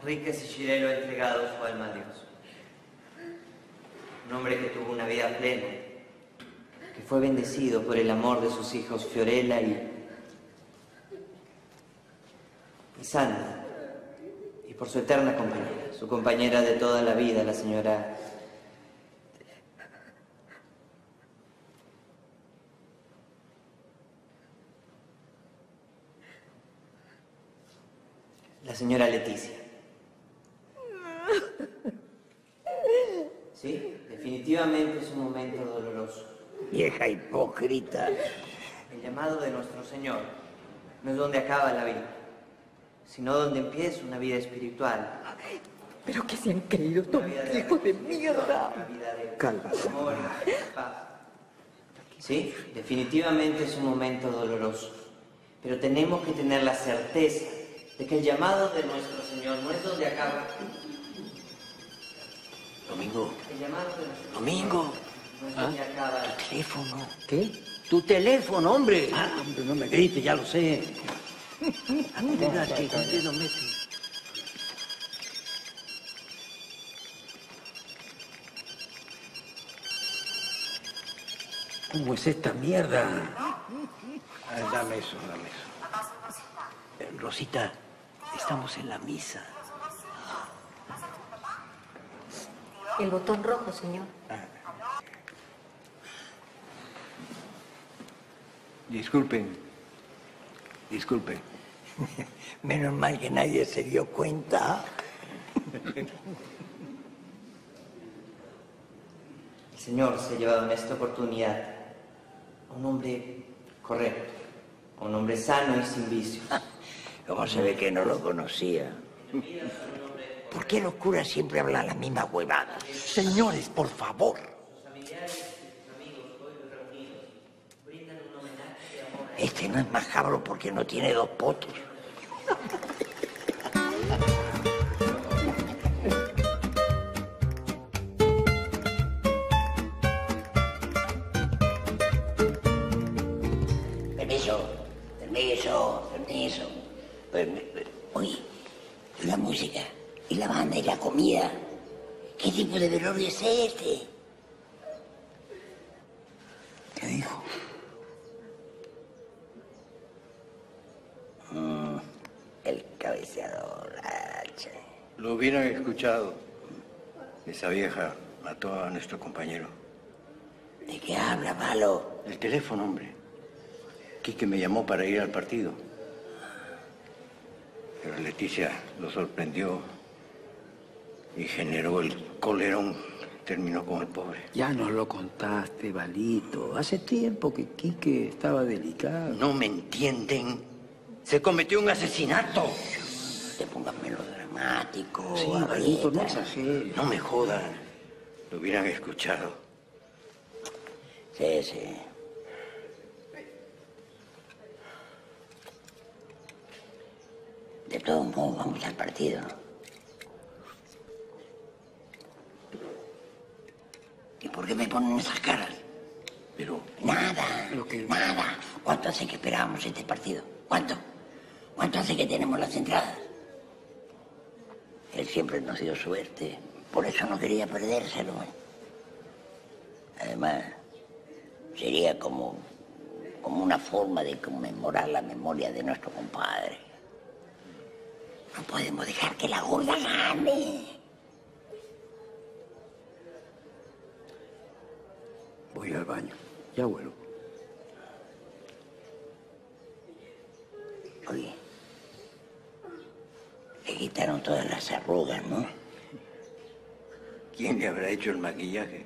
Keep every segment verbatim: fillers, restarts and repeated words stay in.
Enríquez y Girelo ha entregado su alma a Dios. Un hombre que tuvo una vida plena, que fue bendecido por el amor de sus hijos Fiorella y, y Sandra, y por su eterna compañera, su compañera de toda la vida, la señora... La señora Leticia. Sí, definitivamente es un momento doloroso. Vieja hipócrita. El llamado de nuestro Señor no es donde acaba la vida, sino donde empieza una vida espiritual. ¿Pero qué se han creído estos hijos de mierda? Cálmate. Amor y paz. Sí, definitivamente es un momento doloroso, pero tenemos que tener la certeza de que el llamado de nuestro Señor no es donde acaba. Domingo. El llamado de nuestro Domingo. Señor no es donde ¿Ah? acaba. Tu teléfono. ¿Qué? Tu teléfono, hombre. Ah, hombre, no me grites, ya lo sé. Mira, que ¿dónde lo metes? ¿Cómo es esta mierda? Ah, dame eso, dame eso. Eh, Rosita, estamos en la misa. El botón rojo, señor. Disculpen, disculpen. Menos mal que nadie se dio cuenta. El Señor se ha llevado en esta oportunidad a un hombre correcto, a un hombre sano y sin vicios. Como se ve que no lo conocía. ¿Por qué los curas siempre hablan las mismas huevadas? Señores, por favor. Este no es macabro porque no tiene dos potos. Permiso, permiso, permiso. Oye, ¿y la música? ¿Y la banda? ¿Y la comida? ¿Qué tipo de velorio es este? ¿Qué dijo? Mm, el cabeceador, H. Lo hubieran escuchado. Esa vieja mató a nuestro compañero. ¿De qué habla, malo? El teléfono, hombre. Quique me llamó para ir al partido. Pero Leticia lo sorprendió y generó el colerón. Terminó con el pobre. Ya nos lo contaste, Valito. Hace tiempo que Quique estaba delicado. ¿No me entienden? Se cometió un asesinato. Te pongas melodramático. Sí, Valito, no exageres. No me jodan. Lo hubieran escuchado. Sí, sí. De todos modos, vamos al partido. ¿Y por qué me ponen esas caras? Pero... Nada, Lo que... nada. ¿Cuánto hace que esperábamos este partido? ¿Cuánto? ¿Cuánto hace que tenemos las entradas? Él siempre nos dio suerte. Por eso no quería perdérselo. Además, sería como, como una forma de conmemorar la memoria de nuestro compadre. No podemos dejar que la gorda gane. Voy al baño. Ya vuelvo. Oye, le quitaron todas las arrugas, ¿no? ¿Quién le habrá hecho el maquillaje?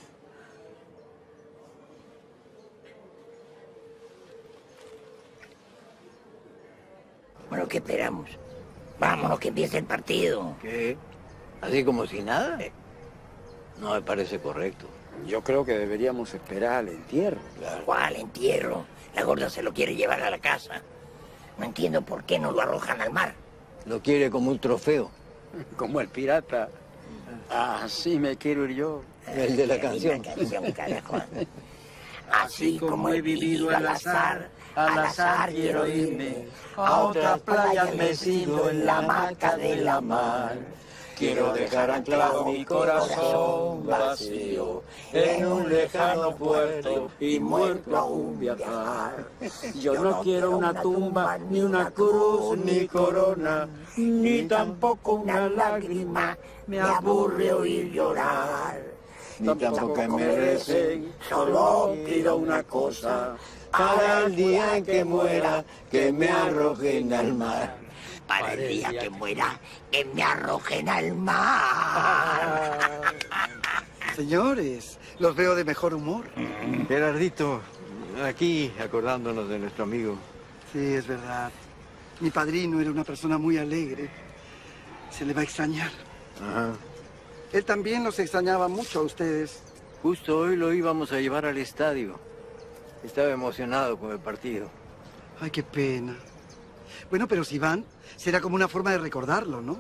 Bueno, ¿qué esperamos? Vámonos, que empiece el partido. ¿Qué? ¿Así como si nada? No me parece correcto. Yo creo que deberíamos esperar al entierro. Claro. ¿Cuál entierro? La gorda se lo quiere llevar a la casa. No entiendo por qué no lo arrojan al mar. Lo quiere como un trofeo. Como el pirata. Así me quiero ir yo. El de la Qué linda canción. canción, carajo. Así como he vivido al azar, al azar quiero irme, a otras playas me sigo en la hamaca de la mar. Quiero dejar anclado mi corazón vacío en un lejano puerto y muerto aún viajar. Yo no quiero una tumba, ni una cruz, ni corona, ni tampoco una lágrima, me aburre oír llorar. Ni tampoco que me recen, solo pido una cosa, para el día en que muera, que me arrojen al mar. Para el día que muera, que me arrojen al mar. Señores, los veo de mejor humor. Gerardito, aquí acordándonos de nuestro amigo. Sí, es verdad. Mi padrino era una persona muy alegre. Se le va a extrañar. Ajá. Él también los extrañaba mucho a ustedes. Justo hoy lo íbamos a llevar al estadio. Estaba emocionado con el partido. Ay, qué pena. Bueno, pero si van, será como una forma de recordarlo, ¿no?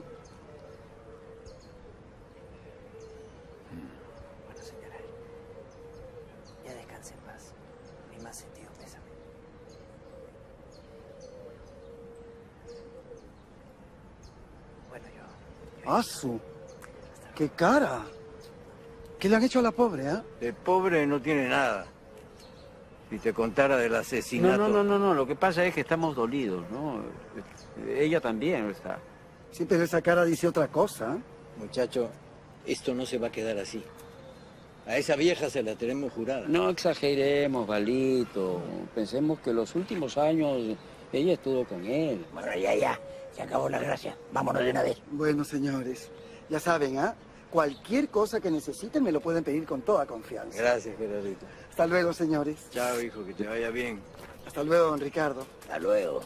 Bueno, señora, ya descanse en paz. Mi más sentido pésame. Bueno, yo... yo ¡Asu! ¡Qué cara! ¿Qué le han hecho a la pobre, ah? ¿eh? El pobre no tiene nada. Si te contara del asesinato... No, no, no, no, no. Lo que pasa es que estamos dolidos, ¿no? Ella también está. Sí, pero esa cara dice otra cosa. Muchacho, esto no se va a quedar así. A esa vieja se la tenemos jurada. No exageremos, Valito. Pensemos que los últimos años ella estuvo con él. Bueno, ya, ya. Se acabó la gracia. Vámonos de una vez. Bueno, señores, ya saben, ¿ah? ¿eh? Cualquier cosa que necesiten me lo pueden pedir con toda confianza. Gracias, Gerardito. Hasta luego, señores. Chao, hijo, que te vaya bien. Hasta luego, don Ricardo. Hasta luego.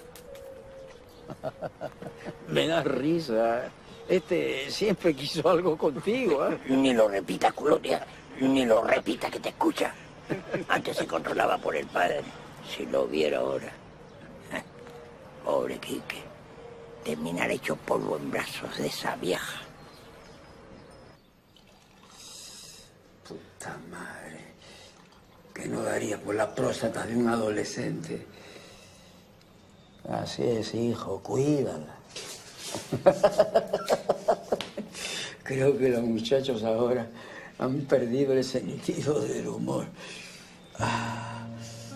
Me da risa. Este siempre quiso algo contigo, ¿eh? Ni lo repita, Colonia. Ni lo repita, que te escucha. Antes se controlaba por el padre. Si lo viera ahora. Pobre Quique. Terminar hecho polvo en brazos de esa vieja. Puta madre. ¿Qué no daría por la próstata de un adolescente? Así es, hijo, cuídala. Creo que los muchachos ahora han perdido el sentido del humor. Ah.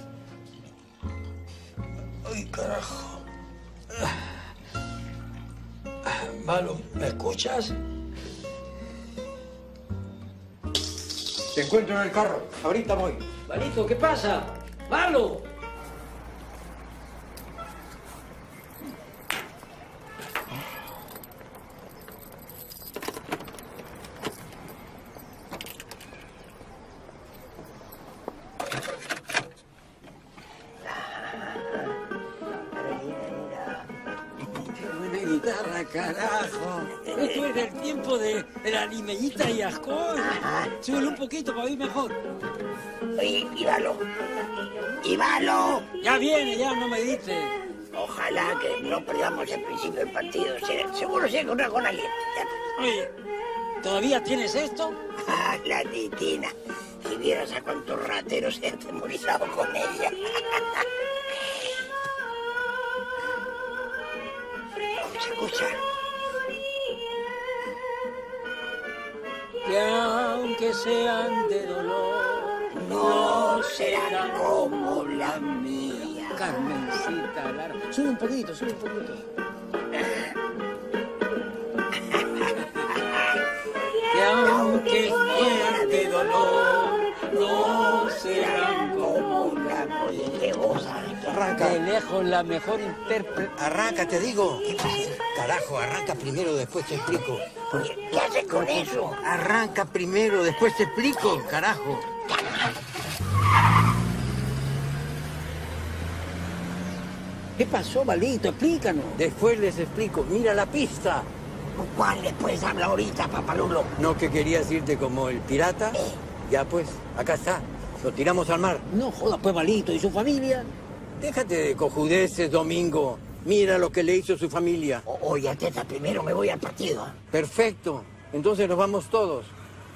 Ay, carajo. Malo, ¿me escuchas? Te encuentro en el carro. Ahorita voy. Valito, ¿qué pasa? ¡Malo! Guitarra, carajo. Esto es del tiempo de, de la limeñita y Ascón. Súbele un poquito para oír mejor. Oye, Ivalo. Ivalo. Ya viene, ya no me dices. Ojalá que no perdamos el principio del partido. Se- Seguro se encuentra con alguien. Ya. Oye, ¿todavía tienes esto? Ah, la titina. Si vieras a cuántos rateros se han atemorizado con ella. Escucha, escucha. Que aunque sean de dolor, No serán como la mía. Carmencita, Lara. Sube un poquito, sube un poquito. Que aunque sean de dolor, no serán como la mía. Qué goza. Arranca, De lejos la mejor intérprete. arranca, te digo. Carajo, arranca primero, después te explico. Oye, ¿qué haces con eso? Arranca primero, después te explico, carajo. ¿Qué pasó, Valito? Explícanos. Después les explico. Mira la pista. ¿Cuál le puedes hablar ahorita, papalulo? ¿No que querías irte como el pirata? Ya pues, acá está. Lo tiramos al mar. No joda, pues, Valito. ¿Y su familia? Déjate de cojudeces, Domingo. Mira lo que le hizo su familia. O- Oye, Teta, primero me voy al partido. Perfecto. Entonces nos vamos todos.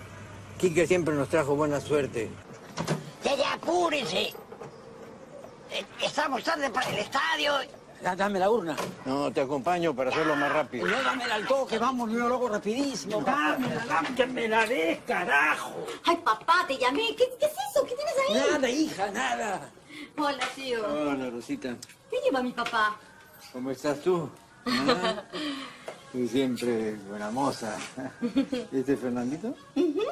Quique siempre nos trajo buena suerte. ¡Ya, ya, apúrese! eh, estamos tarde para el estadio. Ya, dame la urna. No, te acompaño para hacerlo más rápido. No, dámela al toque, vamos, yo lo hago rapidísimo. Dámela, dame, que me la des, carajo. Ay, papá, te llamé. ¿Qué, qué es eso? ¿Qué tienes ahí? Nada, hija, nada. Hola, tío. Hola, Rosita. ¿Qué lleva mi papá? ¿Cómo estás tú? ¿Ah? Tú siempre buena moza. ¿Este es Fernandito? Uh-huh.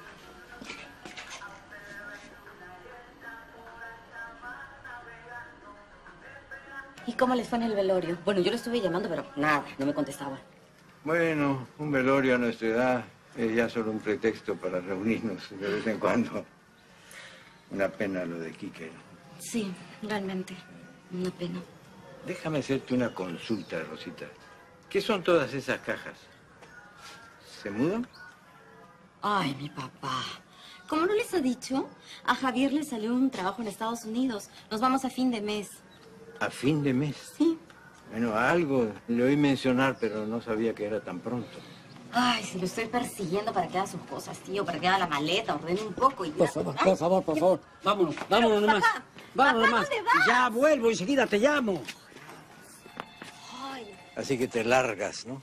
¿Y cómo les fue en el velorio? Bueno, yo lo estuve llamando, pero nada, no me contestaba. Bueno, un velorio a nuestra edad es ya solo un pretexto para reunirnos de vez en cuando. Una pena lo de Quique. Sí, realmente, una pena. Déjame hacerte una consulta, Rosita. ¿Qué son todas esas cajas? ¿Se mudan? Ay, mi papá. Como no les ha dicho, a Javier le salió un trabajo en Estados Unidos. Nos vamos a fin de mes. ¿A fin de mes? Sí. Bueno, algo le oí mencionar, pero no sabía que era tan pronto. Ay, si lo estoy persiguiendo para que haga sus cosas, tío, para que haga la maleta, ordene un poco y ya. Por favor, por favor, por favor. Vámonos, vámonos nomás. Papá, Vámonos papá, nomás. ¿dónde vas? Ya vuelvo, enseguida te llamo. Ay. Así que te largas, ¿no?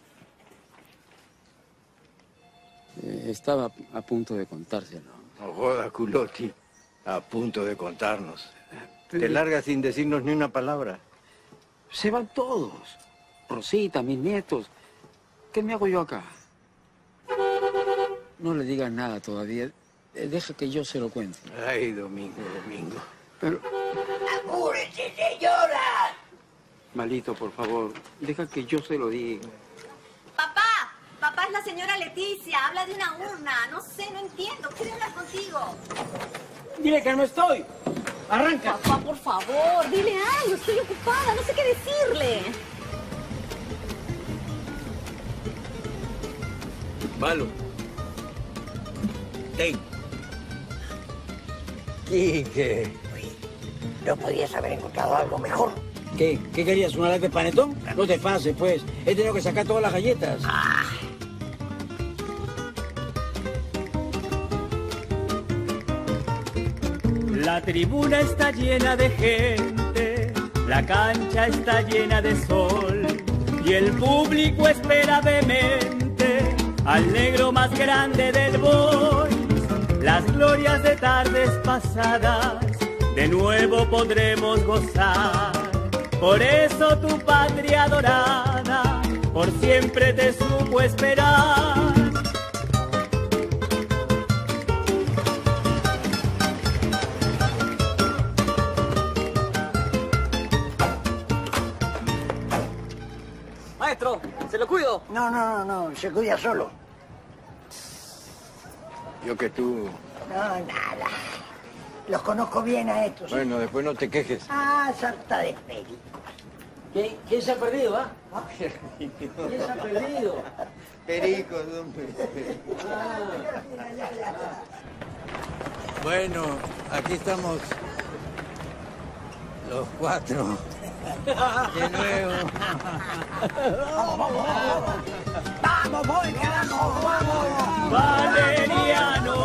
Eh, estaba a punto de contárselo. No jodas, culotti. A punto de contarnos. Te largas sin decirnos ni una palabra. Se van todos. Rosita, mis nietos. ¿Qué me hago yo acá? No le digas nada todavía. Eh, Deja que yo se lo cuente. Ay, Domingo, Domingo. Pero, ¡Apúrese, señora! Malito, por favor, deja que yo se lo diga. Papá, papá es la señora Leticia, habla de una urna. No sé, no entiendo. Quiero hablar contigo. Dile que no estoy. Arranca. Papá, por favor, dile algo. Estoy ocupada, no sé qué decirle. Palo. Ten. Quique. ¿No podías haber encontrado algo mejor? ¿Qué? ¿Qué querías? ¿Una lata de panetón? No te pases, pues. He tenido que sacar todas las galletas. Ah. La tribuna está llena de gente, la cancha está llena de sol y el público espera vehemente al negro más grande del boys. Las glorias de tardes pasadas de nuevo podremos gozar. Por eso tu patria adorada por siempre te supo esperar. Maestro, ¿se lo cuido? No, no, no, no, se cuida solo. Yo que tú... No, nada. Los conozco bien a estos. Bueno, después no te quejes. Ah, sarta de peli. ¿Quién, quién se ha perdido, ah? ¿Quién se ha perdido? Pericos, hombre. Bueno, aquí estamos los cuatro. De nuevo. Vamos, vamos, vamos. Vamos, voy, carajo, vamos. Valeriano,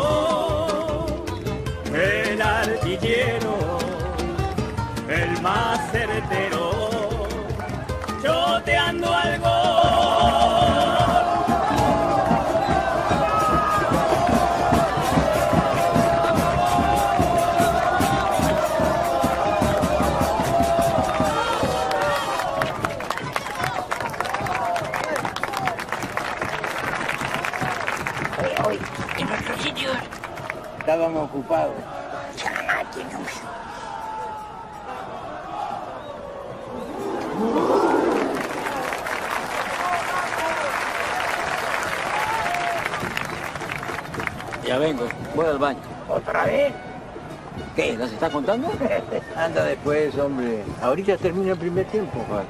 el artillero, el más certero, choteando al gol. Oye, oye, en nuestros sitios. Estaban ocupados. Ya máquina. Ya vengo, voy al baño. ¿Otra vez? ¿Qué? ¿Las está contando? Anda después, hombre. Ahorita termina el primer tiempo, Juan.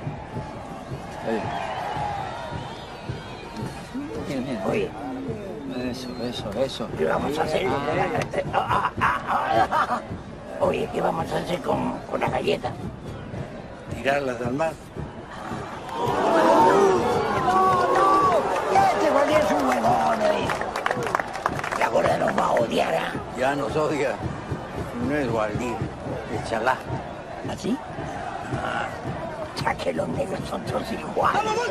Mira, mira. Oye, Eso, eso, eso. ¿qué vamos a hacer? Ah, ah, ah, ah. Oye, ¿qué vamos a hacer con, con las galletas? Tirarlas al mar. Este Valdir es un huevón, ¿eh? La gorda nos va a odiar, ¿ah? Ya nos odia. No es Waldir, es Chalá. ¿Así? Ah, ya que los negros son todos iguales. ¡Vamos,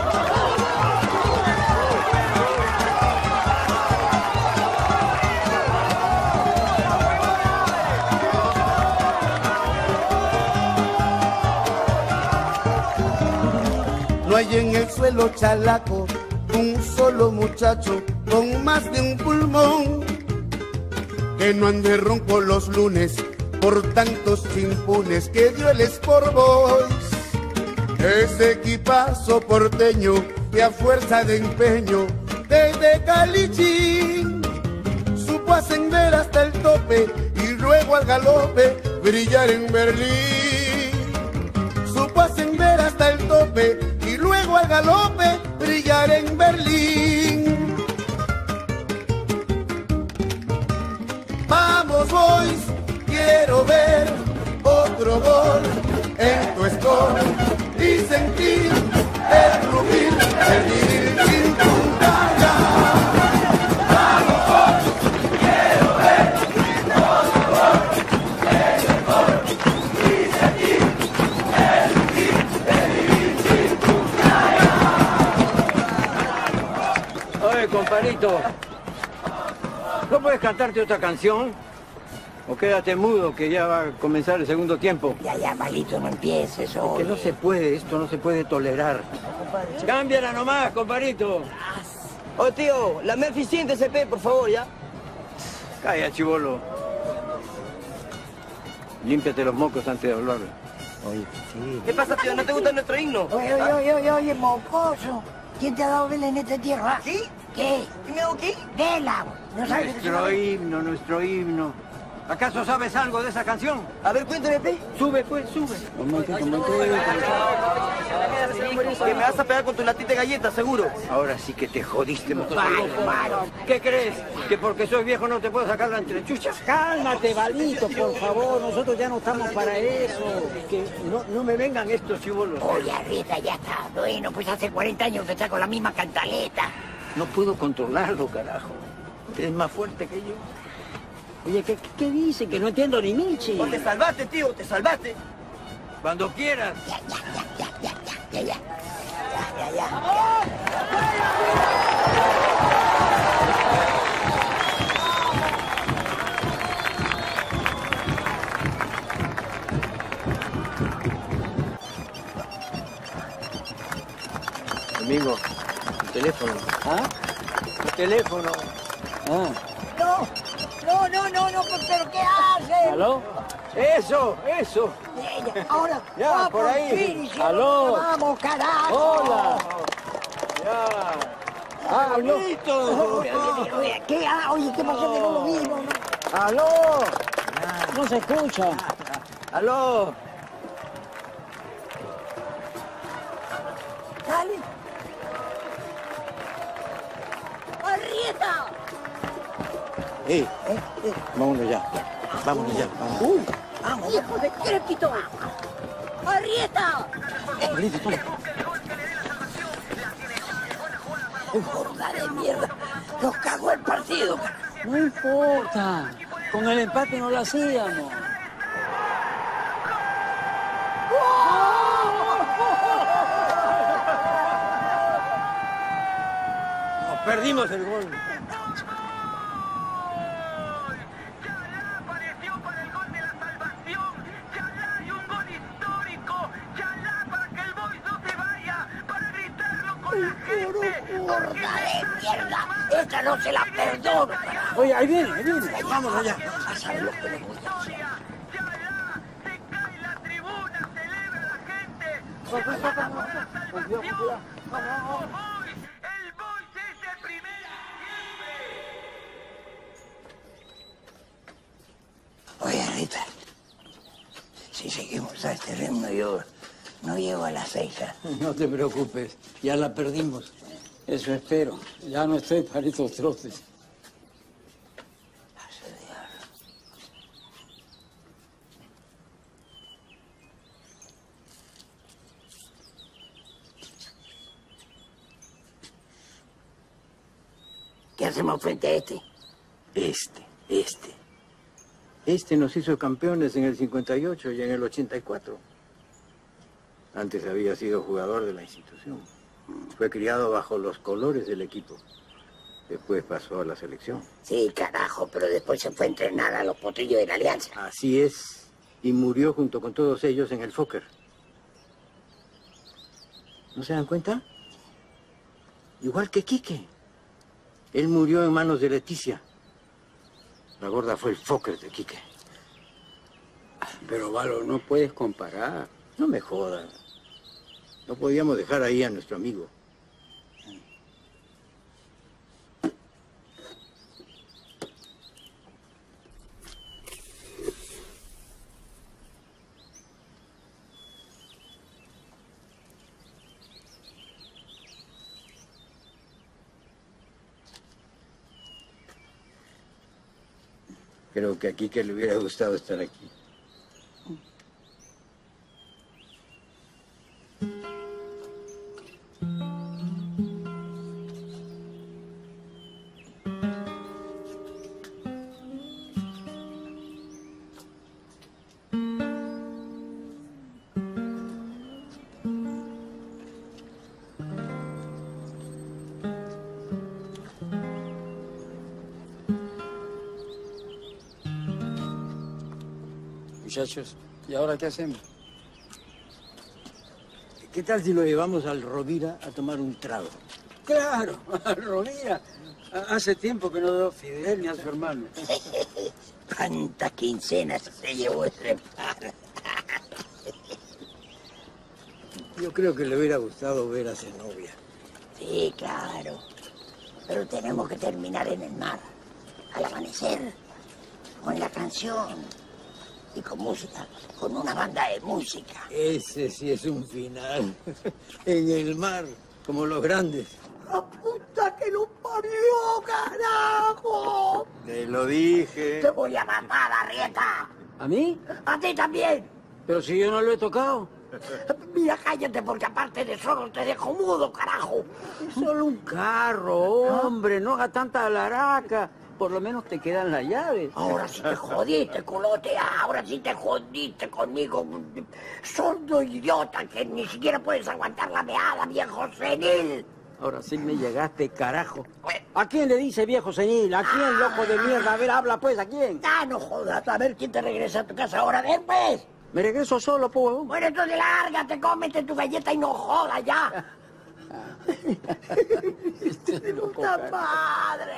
No hay en el suelo chalaco un solo muchacho con más de un pulmón que no ande ronco los lunes por tantos chimpunes que dio el Sport Boys. Ese equipazo porteño que a fuerza de empeño desde Calichín supo ascender hasta el tope y luego al galope brillar en Berlín. Supo ascender hasta el tope y luego al galope brillar en Berlín. Vamos boys, quiero ver otro gol en tu score y sentir el rugir del vivir sin pantalla. Vamos boys, quiero ver otro gol en tu score y sentir el rugir del vivir sin pantalla. Oye, compadrito, ¿no puedes cantarte otra canción? O quédate mudo, que ya va a comenzar el segundo tiempo. Ya, ya, malito, no empieces, oye. Que no se puede, esto no se puede tolerar. Cámbiala nomás, compadrito. Oh, tío, la Memphis C P, por favor, ¿ya? Calla, chibolo. Límpiate los mocos antes de hablar. Oye, sí. ¿Qué pasa, tío? ¿No te gusta nuestro himno? Oye, oye, oye, oye, oye, mocoso. ¿Quién te ha dado vela en esta tierra? ¿Sí? ¿Qué? ¿Qué me hago qué? Vela. ¿No sabes nuestro himno, nuestro himno. ¿Acaso sabes algo de esa canción? A ver, cuéntame, Pe. Sube, pues, sube. Que me vas a pegar con tu latita de galletas, seguro. Ahora sí que te jodiste, mocoso. Bárbaro. ¿Qué crees? ¿Que porque soy viejo no te puedo sacar la entrechucha? Cálmate, Valito, por favor. Nosotros ya no estamos para eso. Que no, no me vengan estos chibolos. Oye, Rita, ya está. Bueno, pues hace cuarenta años que está con la misma cantaleta. No puedo controlarlo, carajo. Es más fuerte que yo. Oye, ¿qué, qué dice? Que no entiendo ni Michi. Oh, te salvaste, tío, te salvaste. Cuando quieras. Ya, ya, ya, ya, ya, ya, ya. Ya, ya, ya. Domingo, el teléfono. ¿Ah? El teléfono. Ah. No, no, no, no, no, pero ¿qué haces? ¿Aló? Eso, eso. Ahora, ya, va por ahí. Fin, ¿Aló? Vamos, carajo. Hola. Ya. Ah, no. Oye, oye, oye, ¿qué? Ah, oye, ¿qué pasó que no lo vimos? No? ¡Aló! No se escucha. ¡Aló! Dale. ¡Arrieta! ¡Eh! eh, eh. Vámonos ya. Vámonos ya. Vámonos. Uy, vamos, hijo de crépito. ¡Arrieta! Listo, toma. Gorda de mierda. Nos cagó el partido. No importa. Con el empate no lo hacíamos. Nos perdimos el gol. ¡Gorda de mierda! ¡Esta no se la perdono! Oye, ahí viene, ahí viene. Vámonos ya. A saber lo que le voy a hacer. Oye, Rita, si seguimos a este ritmo, yo no llego a las seis. No te preocupes, ya la perdimos. Eso espero. Ya no estoy para estos troces. ¿Qué hacemos frente a este? Este, este. Este nos hizo campeones en el cincuenta y ocho y en el ochenta y cuatro. Antes había sido jugador de la institución. Fue criado bajo los colores del equipo. Después pasó a la selección. Sí, carajo, pero después se fue a entrenar a los potrillos de la Alianza. Así es. Y murió junto con todos ellos en el Fokker. ¿No se dan cuenta? Igual que Quique. Él murió en manos de Leticia. La gorda fue el Fokker de Quique. Pero, Valo, no puedes comparar. No me jodas. No podíamos dejar ahí a nuestro amigo. Creo que a Quique le hubiera gustado estar aquí. Muchachos, ¿y ahora qué hacemos? ¿Qué tal si lo llevamos al Rovira a tomar un trago? Claro, Rovira. Hace tiempo que no veo a Fidel ni a su hermano. ¿Cuántas quincenas se llevó ese par? Yo creo que le hubiera gustado ver a Zenobia. Sí, claro. Pero tenemos que terminar en el mar, al amanecer, con la canción. Y con música, con una banda de música. Ese sí es un final. En el mar, como los grandes. ¡La puta que lo parió, carajo! Te lo dije. Te voy a matar, Arrieta. ¿A mí? A ti también. Pero si yo no lo he tocado. Mira, cállate, porque aparte de solo te dejo mudo, carajo. Es solo un carro, hombre, no haga tanta alaraca. Por lo menos te quedan las llaves. Ahora sí te jodiste, culote. Ahora sí te jodiste conmigo. Sordo idiota que ni siquiera puedes aguantar la meada, viejo senil. Ahora sí me llegaste, carajo. ¿A quién le dice viejo senil? ¿A quién, loco de mierda? A ver, habla pues, ¿a quién? Ah, no jodas. A ver quién te regresa a tu casa ahora. Ven, pues. Me regreso solo, pues. Bueno, entonces lárgate, cómete tu galleta y no jodas ya. Este loco, ¡Puta madre!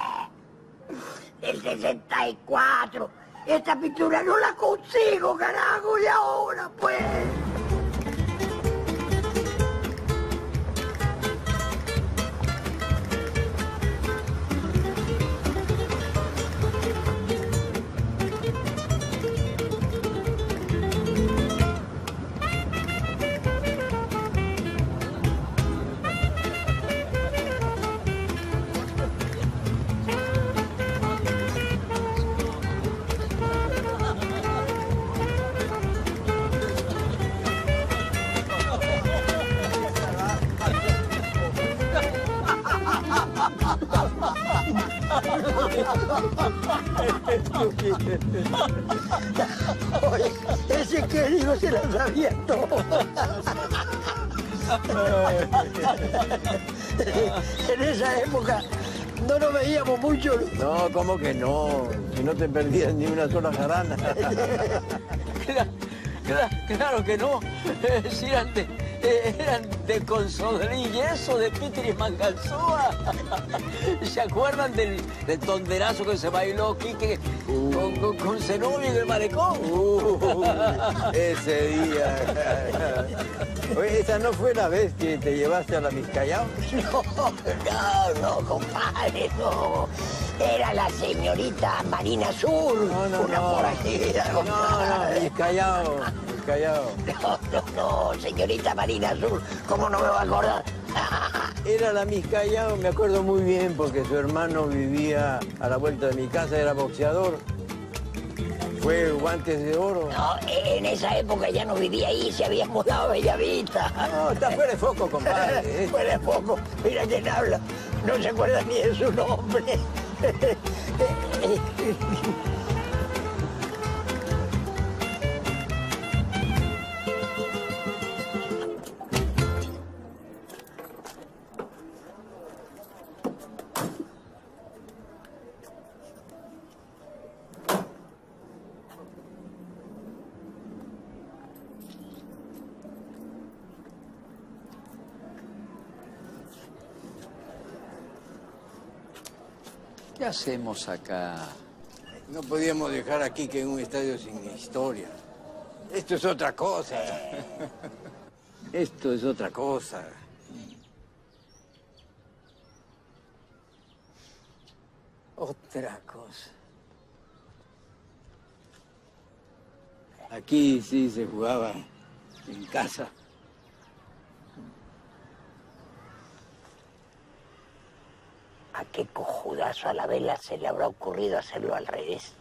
El sesenta y cuatro. Esta pintura no la consigo, carajo, y ahora, pues. Oye, ese querido se las sabía todo. En esa época no nos veíamos mucho. No, ¿cómo que no? Si no te perdías ni una sola jarana. Claro, claro, claro que no. Si eran de, eran de Consodrín y eso, de Peter y Manganzoa. ¿Se acuerdan del, del tonderazo que se bailó Quique uh. con, con, con Zenobia en el malecón? Uh, ese día. Oye, ¿esa no fue la vez que te llevaste a la Miscayao? No, no, no, compadre, no. Era la señorita Marina Azul. No, no, una no. forajida, No, no, Miscayao, Miscayao. No, no, no, señorita Marina Azul, ¿cómo no me va a acordar? Era la Miscayao, me acuerdo muy bien, porque su hermano vivía a la vuelta de mi casa, era boxeador. Fue Guantes de Oro. No, en esa época ya no vivía ahí, se había mudado a Bellavista. No, está fuera de foco, compadre. Fuera de foco. Mira quién habla. No se acuerda ni de su nombre. ¿Qué hacemos acá? No podíamos dejar aquí que en un estadio sin historia. Esto es otra cosa. Esto es otra cosa. Otra cosa. Aquí sí se jugaba en casa. ¿A qué cojudazo a la vela se le habrá ocurrido hacerlo al revés?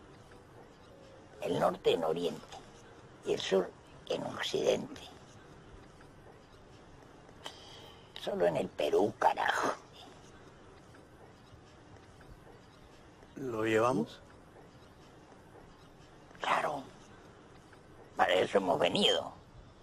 El norte en oriente y el sur en occidente. Solo en el Perú, carajo. ¿Lo llevamos? Claro. Para eso hemos venido.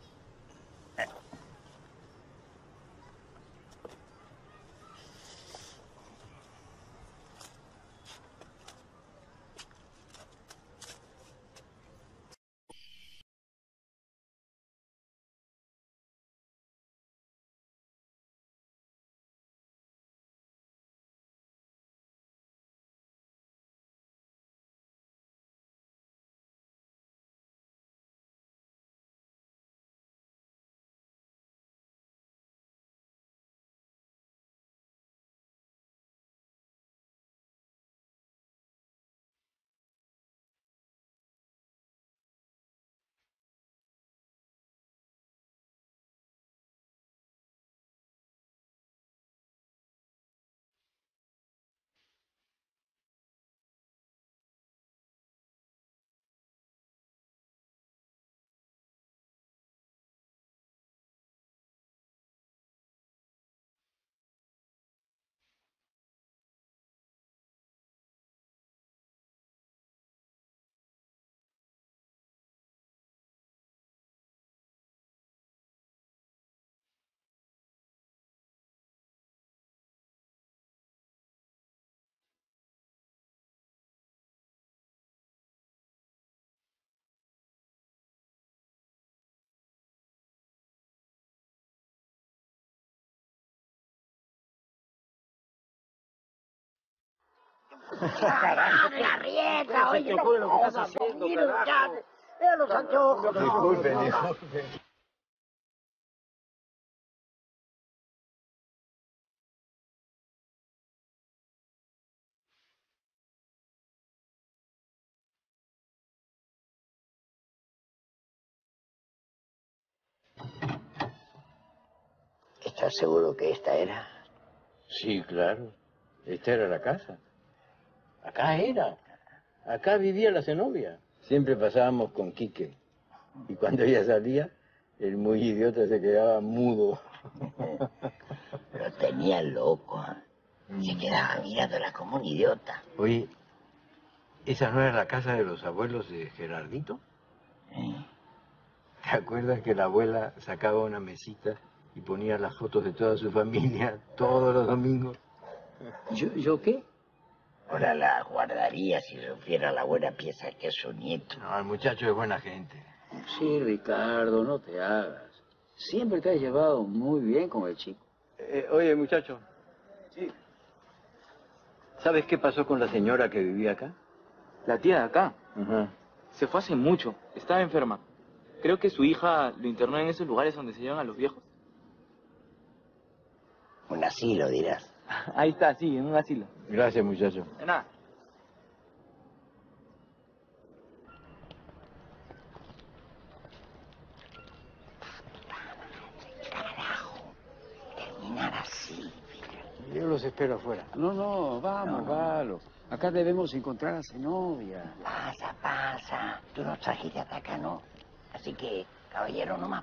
Carajo, la rieta, oye, no lo que estás haciendo, carajo. Vea los anteojos. Disculpen, disculpen. ¿Estás seguro que esta era? Sí, claro. Esta era la casa. Acá era. Acá vivía la cenobia. Siempre pasábamos con Quique. Y cuando ella salía, el muy idiota se quedaba mudo. Lo tenía loco, ¿eh? Se quedaba mirándola como un idiota. Oye, ¿esa no era la casa de los abuelos de Gerardito? ¿Eh? ¿Te acuerdas que la abuela sacaba una mesita y ponía las fotos de toda su familia todos los domingos? ¿Yo, yo qué? Ahora la guardaría si supiera la buena pieza que es su nieto. No, el muchacho es buena gente. Sí, Ricardo, no te hagas. Siempre te has llevado muy bien con el chico. Eh, oye, muchacho. Sí. ¿Sabes qué pasó con la señora que vivía acá? La tía de acá. Ajá. Se fue hace mucho. Estaba enferma. Creo que su hija lo internó en esos lugares donde se llevan a los viejos. Un asilo, dirás. Ahí está, sí, en un asilo. Gracias, muchacho. De nada. Carajo, terminar así. Yo los espero afuera. No, no, vamos, No, no. Galo. Acá debemos encontrar a Zenobia. Pasa, pasa. Tú no trajiste hasta acá, ¿no? Así que, caballero, nomás.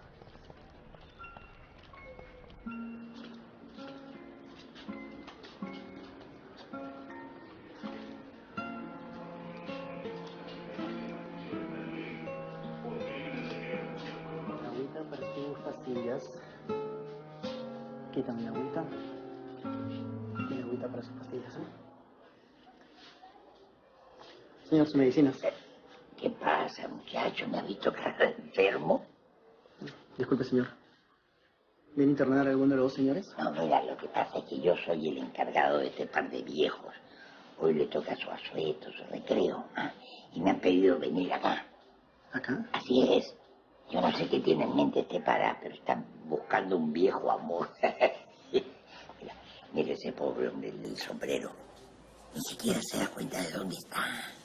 Agüita para tus pastillas. Quítame la agüita. Tiene agüita para sus pastillas, ¿eh? Señor, sus medicinas. ¿Qué pasa, muchacho? ¿Me ha visto cara enfermo? Disculpe, señor. ¿Viene a internar a alguno de los dos señores? No, mira, lo que pasa es que yo soy el encargado de este par de viejos. Hoy le toca su asueto, su recreo. ¿Ah? Y me han pedido venir acá. ¿Acá? Así es. Yo no sé qué tiene en mente este pará, pero están buscando un viejo amor. Mira, mira ese pobre hombre del sombrero. Ni siquiera se da cuenta de dónde está.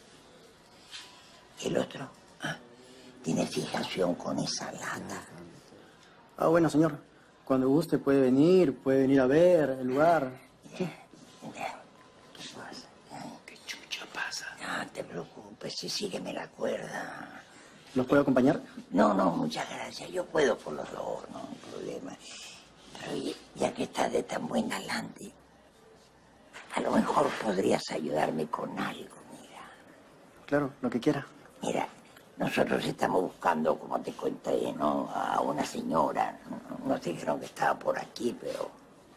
El otro, ¿ah? Tiene fijación con esa lata. Ah, bueno, señor. Cuando guste puede venir, puede venir a ver el lugar. ¿Sí? ¿Qué pasa? ¿Qué chucha pasa? No te preocupes, si sígueme la cuerda. ¿Los puedo acompañar? No, no, muchas gracias. Yo puedo por los dos, no hay problema. Pero oye, ya que estás de tan buen galante, a lo mejor podrías ayudarme con algo, mira. Claro, lo que quiera. Mira, nosotros estamos buscando, como te conté, ¿no? A una señora. Nos dijeron que estaba por aquí, pero...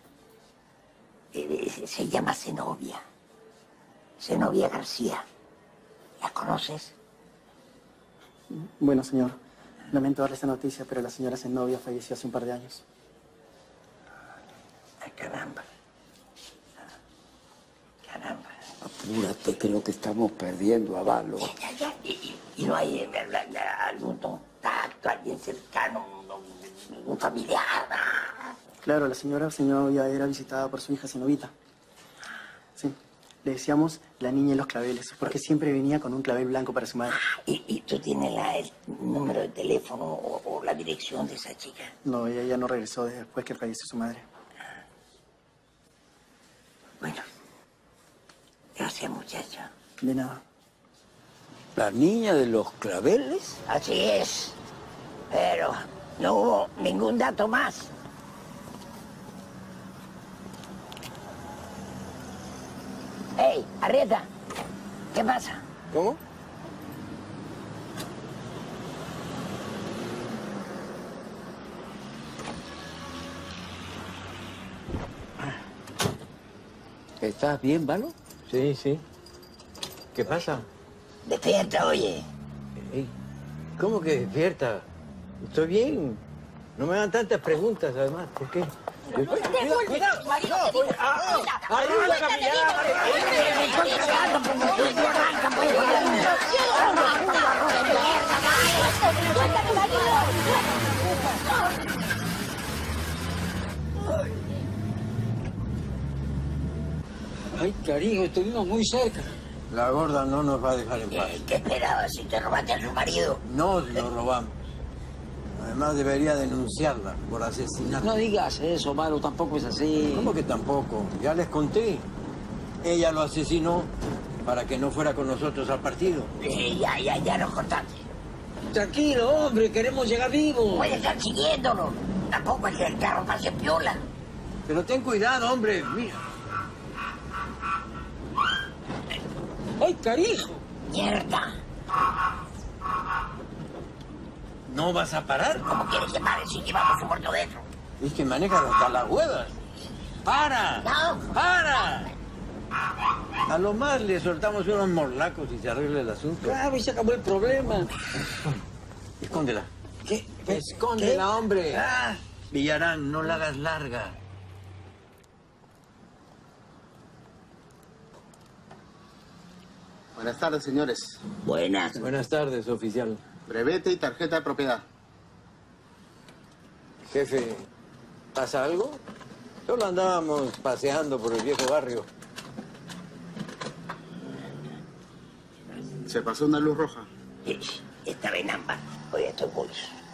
eh, se llama Zenobia. Zenobia García. ¿La conoces? Bueno, señor. Lamento darle esta noticia, pero la señora Zenobia falleció hace un par de años. Ay, caramba. Caramba. Apúrate, creo que estamos perdiendo a Valo. Ya, ya, ya. Y, y no hay eh, la- la- algún contacto, alguien cercano, un, un familiar. Claro, la señora Zenobia era visitada por su hija Zenobita. Sí. Le decíamos la niña y los claveles, porque siempre venía con un clavel blanco para su madre. ¿Y, y tú tienes la, el número de teléfono o, o la dirección de esa chica? No, ella ya no regresó después que falleció su madre. Bueno. Gracias, muchacho. De nada. ¿La niña de los claveles? Así es. Pero no hubo ningún dato más. ¡Ey, Arrieta! ¿Qué pasa? ¿Cómo? ¿Estás bien, Valo? Sí, sí. ¿Qué pasa? Despierta, oye. Ey, ¿cómo que despierta? Estoy bien. No me hagan tantas preguntas, además. ¿Por qué? Cuidado, cuidado. ¡Ayuda, Ay, cariño, estuvimos muy cerca. La gorda no nos va a dejar en paz. ¿Qué esperabas si te robaste a su marido? No lo robamos. Además debería denunciarla por asesinato. No digas eso, Valo, tampoco es así. ¿Cómo que tampoco? Ya les conté. Ella lo asesinó para que no fuera con nosotros al partido. Eh, ya, ya, ya nos contaste. Tranquilo, hombre, queremos llegar vivos. Puede estar siguiéndonos. Tampoco es que el carro pase piola. Pero ten cuidado, hombre. Mira. ¡Ay, carijo! ¡Mierda! ¿No vas a parar? ¿Cómo quieres que pare si llevamos un muerto dentro? Es que manejas hasta las huevas. ¡Para! ¡No! ¡Para! A lo más le soltamos unos morlacos y se arregla el asunto. Claro, y se acabó el problema. Escóndela. ¿Qué? Escóndela, ¿Qué? hombre. Ah. Villarán, no la hagas larga. Buenas tardes, señores. Buenas. Buenas tardes, oficial. Brevete y tarjeta de propiedad. Jefe, ¿pasa algo? Solo andábamos paseando por el viejo barrio. Se pasó una luz roja. Estaba en ámbar. Hoy estoy muy...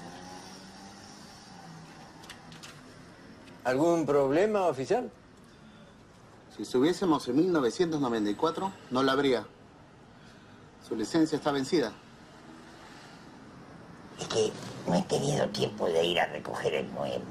¿Algún problema, oficial? Si estuviésemos en mil novecientos noventa y cuatro, no la habría. Su licencia está vencida. Es que no he tenido tiempo de ir a recoger el nuevo.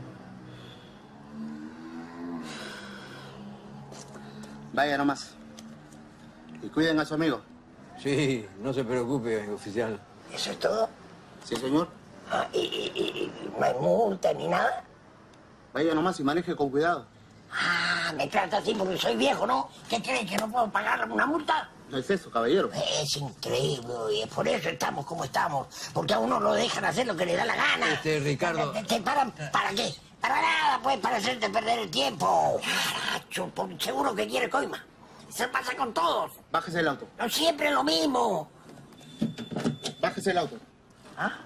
Vaya nomás. Y cuiden a su amigo. Sí, no se preocupe, oficial. ¿Eso es todo? Sí, señor. Ah, ¿y, y, y no hay multa ni nada? Vaya nomás y maneje con cuidado. Ah, me trata así porque soy viejo, ¿no? ¿Qué crees, que no puedo pagar una multa? No es eso, caballero. Es increíble, y es por eso estamos como estamos. Porque a uno lo dejan hacer lo que le da la gana. Este, Ricardo... ¿Te, te paran para qué? Para nada, pues, para hacerte perder el tiempo. Caracho, por seguro que quiere coima. Se pasa con todos. Bájese del auto. No siempre lo mismo. Bájese del auto. ¿Ah?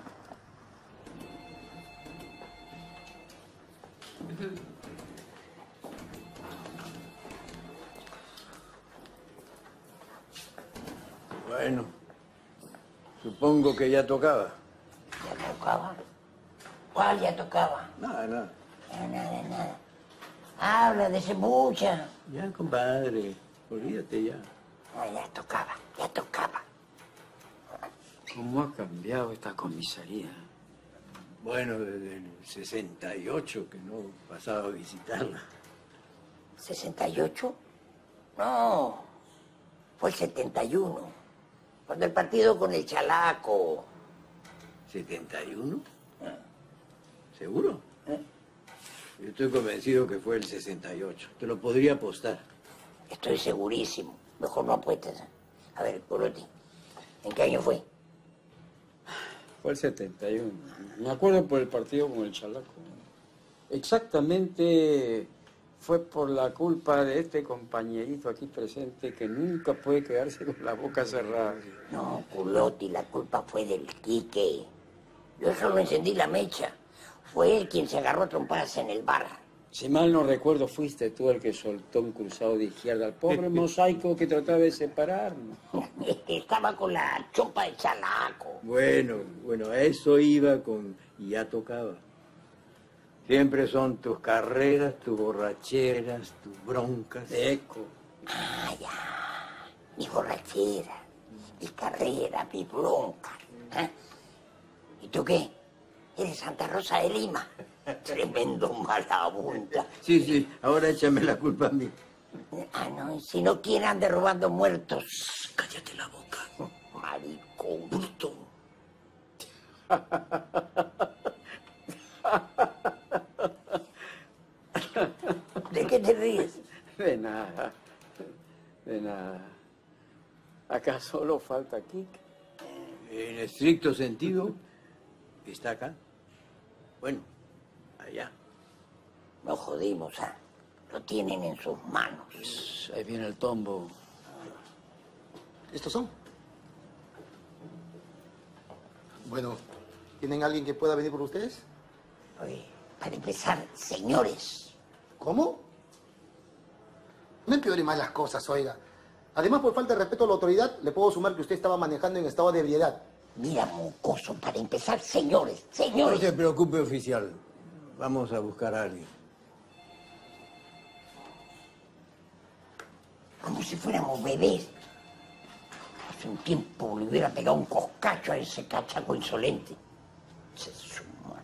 Bueno, supongo que ya tocaba. ¿Ya tocaba? ¿Cuál ya tocaba? Nada, nada. No, nada, nada. Habla, desembucha. Ya, compadre, olvídate ya. No, ya tocaba, ya tocaba. ¿Cómo ha cambiado esta comisaría? Bueno, desde el sesenta y ocho que no pasaba a visitarla. ¿sesenta y ocho? No, fue el setenta y uno. Cuando el partido con el Chalaco. ¿setenta y uno? ¿Seguro? ¿Eh? Yo estoy convencido que fue el sesenta y ocho. Te lo podría apostar. Estoy segurísimo. Mejor no apuestes. A ver, Colotti, ¿en qué año fue? Fue el setenta y uno. Me acuerdo por el partido con el Chalaco. Exactamente fue por la culpa de este compañerito aquí presente que nunca puede quedarse con la boca cerrada. No, Culotti, la culpa fue del Quique. Yo solo encendí la mecha. Fue él quien se agarró a trompadas en el bar. Si mal no recuerdo, fuiste tú el que soltó un cruzado de izquierda al pobre mosaico que trataba de separarnos. Estaba con la chopa de Chalaco. Bueno, bueno, a eso iba con... y ya tocaba. Siempre son tus carreras, tus borracheras, tus broncas. Eco. Ah, ya. Mis borracheras, mis carreras, mis broncas. ¿Eh? ¿Y tú qué? Eres Santa Rosa de Lima. Tremendo malabunda. Sí, sí, ahora échame la culpa a mí. Ah, no, si no, ¿quién ande robando muertos? Cállate la boca. Maricón. Bruto. ¿De qué te ríes? De nada, de nada. Acá solo falta Quique. En estricto sentido, está acá. Bueno, allá. No jodimos, ¿ah? Lo tienen en sus manos. Ahí viene el tombo. ¿Estos son? Bueno, ¿tienen alguien que pueda venir por ustedes? Oye, para empezar, señores. ¿Cómo? No empeore más las cosas, oiga. Además, por falta de respeto a la autoridad, le puedo sumar que usted estaba manejando en estado de ebriedad. Mira, mocoso, para empezar, señores, señores. No se preocupe, oficial. Vamos a buscar a alguien. Como si fuéramos bebés. Hace un tiempo le hubiera pegado un coscacho a ese cachaco insolente. Se suma.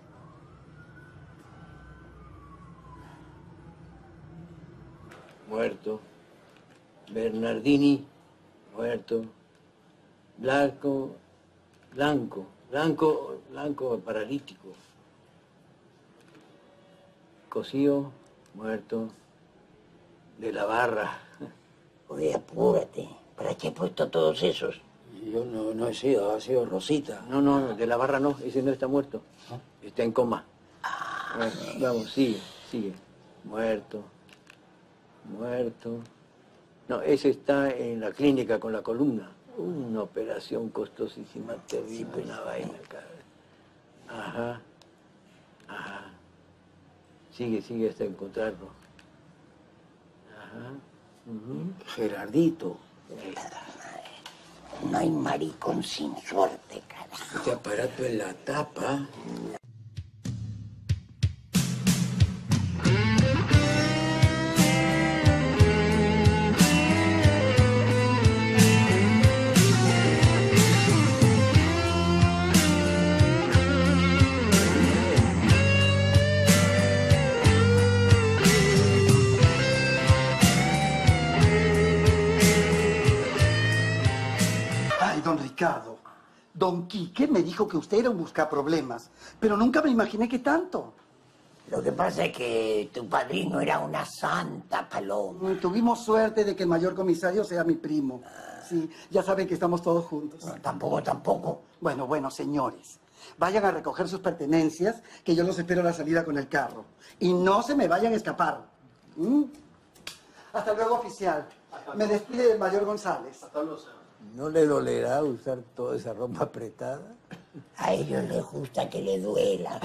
Muerto. Bernardini, muerto. Blanco, blanco, blanco, blanco paralítico. Cosío, muerto. De la Barra. Oye, apúrate. ¿Para qué he puesto todos esos? Yo no, no he sido, ha sido Rosita. No, no, de la Barra no, ese no está muerto. Está en coma. Bueno, vamos, sigue, sigue. Muerto, muerto. No, ese está en la clínica con la columna. Una operación costosísima, terrible, una vaina, cara. Ajá, ajá. Sigue, sigue hasta encontrarlo. Ajá. Uh-huh. Gerardito. No hay maricón sin suerte, carajo. Este aparato en la tapa. Don Ricardo, don Quique me dijo que usted era un buscaproblemas, pero nunca me imaginé que tanto. Lo que pasa es que tu padrino era una santa paloma. Tuvimos suerte de que el mayor comisario sea mi primo. Sí, ya saben que estamos todos juntos. No, tampoco, tampoco. Bueno, bueno, señores, vayan a recoger sus pertenencias, que yo los espero a la salida con el carro. Y no se me vayan a escapar. ¿Mm? Hasta luego, oficial. Me despide el mayor González. ¿No le dolerá usar toda esa ropa apretada? A ellos les gusta que le duela.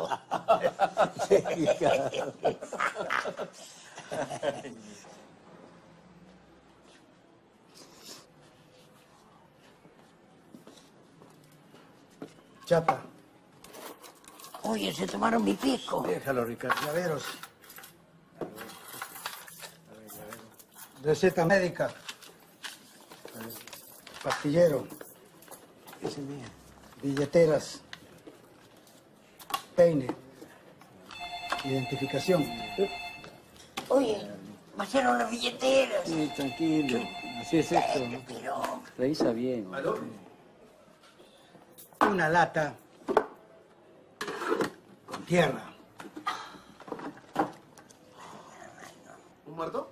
Chapa. Oye, se tomaron mi pisco. Déjalo, Ricardo. Llaveros. Receta médica. Pastillero. Ese es mío. Billeteras. Peine. Identificación. Oye, vaciaron las billeteras. Sí, tranquilo. Así es esto, ¿no? Pero... Revisa bien. Una lata con tierra. ¿Un muerto?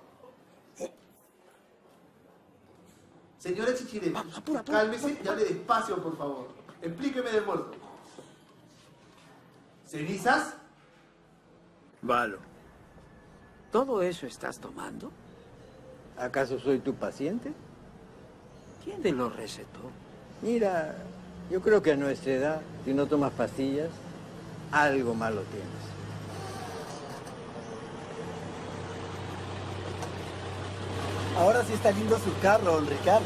Señora Chichiré, cálmese y hable despacio, por favor. Explíqueme del muerto. ¿Cenizas? Valo. ¿Todo eso estás tomando? ¿Acaso soy tu paciente? ¿Quién te lo recetó? Mira, yo creo que a nuestra edad, si no tomas pastillas, algo malo tienes. Ahora sí está lindo su carro, don Ricardo.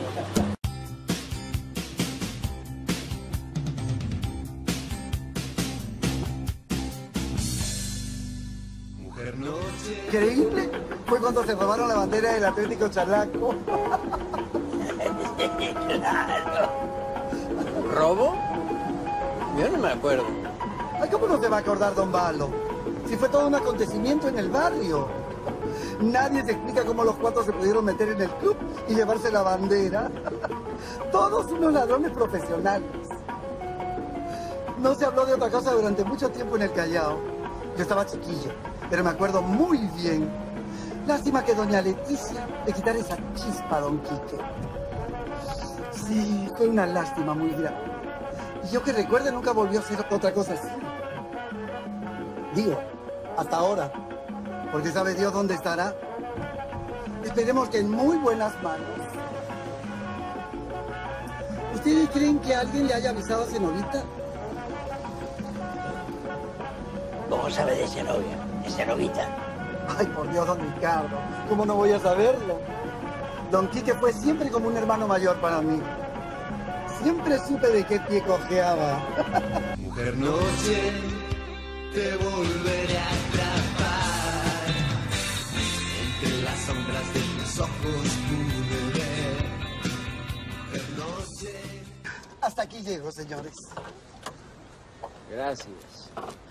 Mujer noche. Increíble. Fue cuando se robaron la bandera del Atlético Chalaco. ¿Robo? Yo no me acuerdo. Ay, ¿cómo no se va a acordar, don Balo? Si fue todo un acontecimiento en el barrio. Nadie se explica cómo los cuatro se pudieron meter en el club y llevarse la bandera. Todos unos ladrones profesionales. No se habló de otra cosa durante mucho tiempo en el Callao. Yo estaba chiquillo, pero me acuerdo muy bien. Lástima que doña Leticia le quitara esa chispa a don Quique. Sí, fue una lástima muy grande. Y yo que recuerde nunca volvió a hacer otra cosa así. Digo, hasta ahora. Porque sabe Dios dónde estará. Esperemos que en muy buenas manos. ¿Ustedes creen que alguien le haya avisado a Zenovita? ¿Cómo sabe de Zenobia? ¿De Zenovita? Ay, por Dios, don Ricardo. ¿Cómo no voy a saberlo? Don Quique fue siempre como un hermano mayor para mí. Siempre supe de qué pie cojeaba. Mujer noche, te volveré a atrapar. Entre las sombras de tus ojos pude ver. Mujer noche. Hasta aquí llego, señores. Gracias.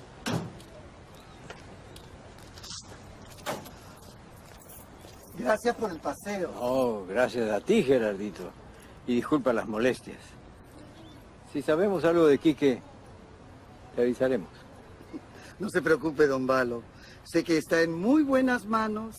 Gracias por el paseo. Oh, gracias a ti, Gerardito. Y disculpa las molestias. Si sabemos algo de Quique, te avisaremos. No se preocupe, don Balo. Sé que está en muy buenas manos.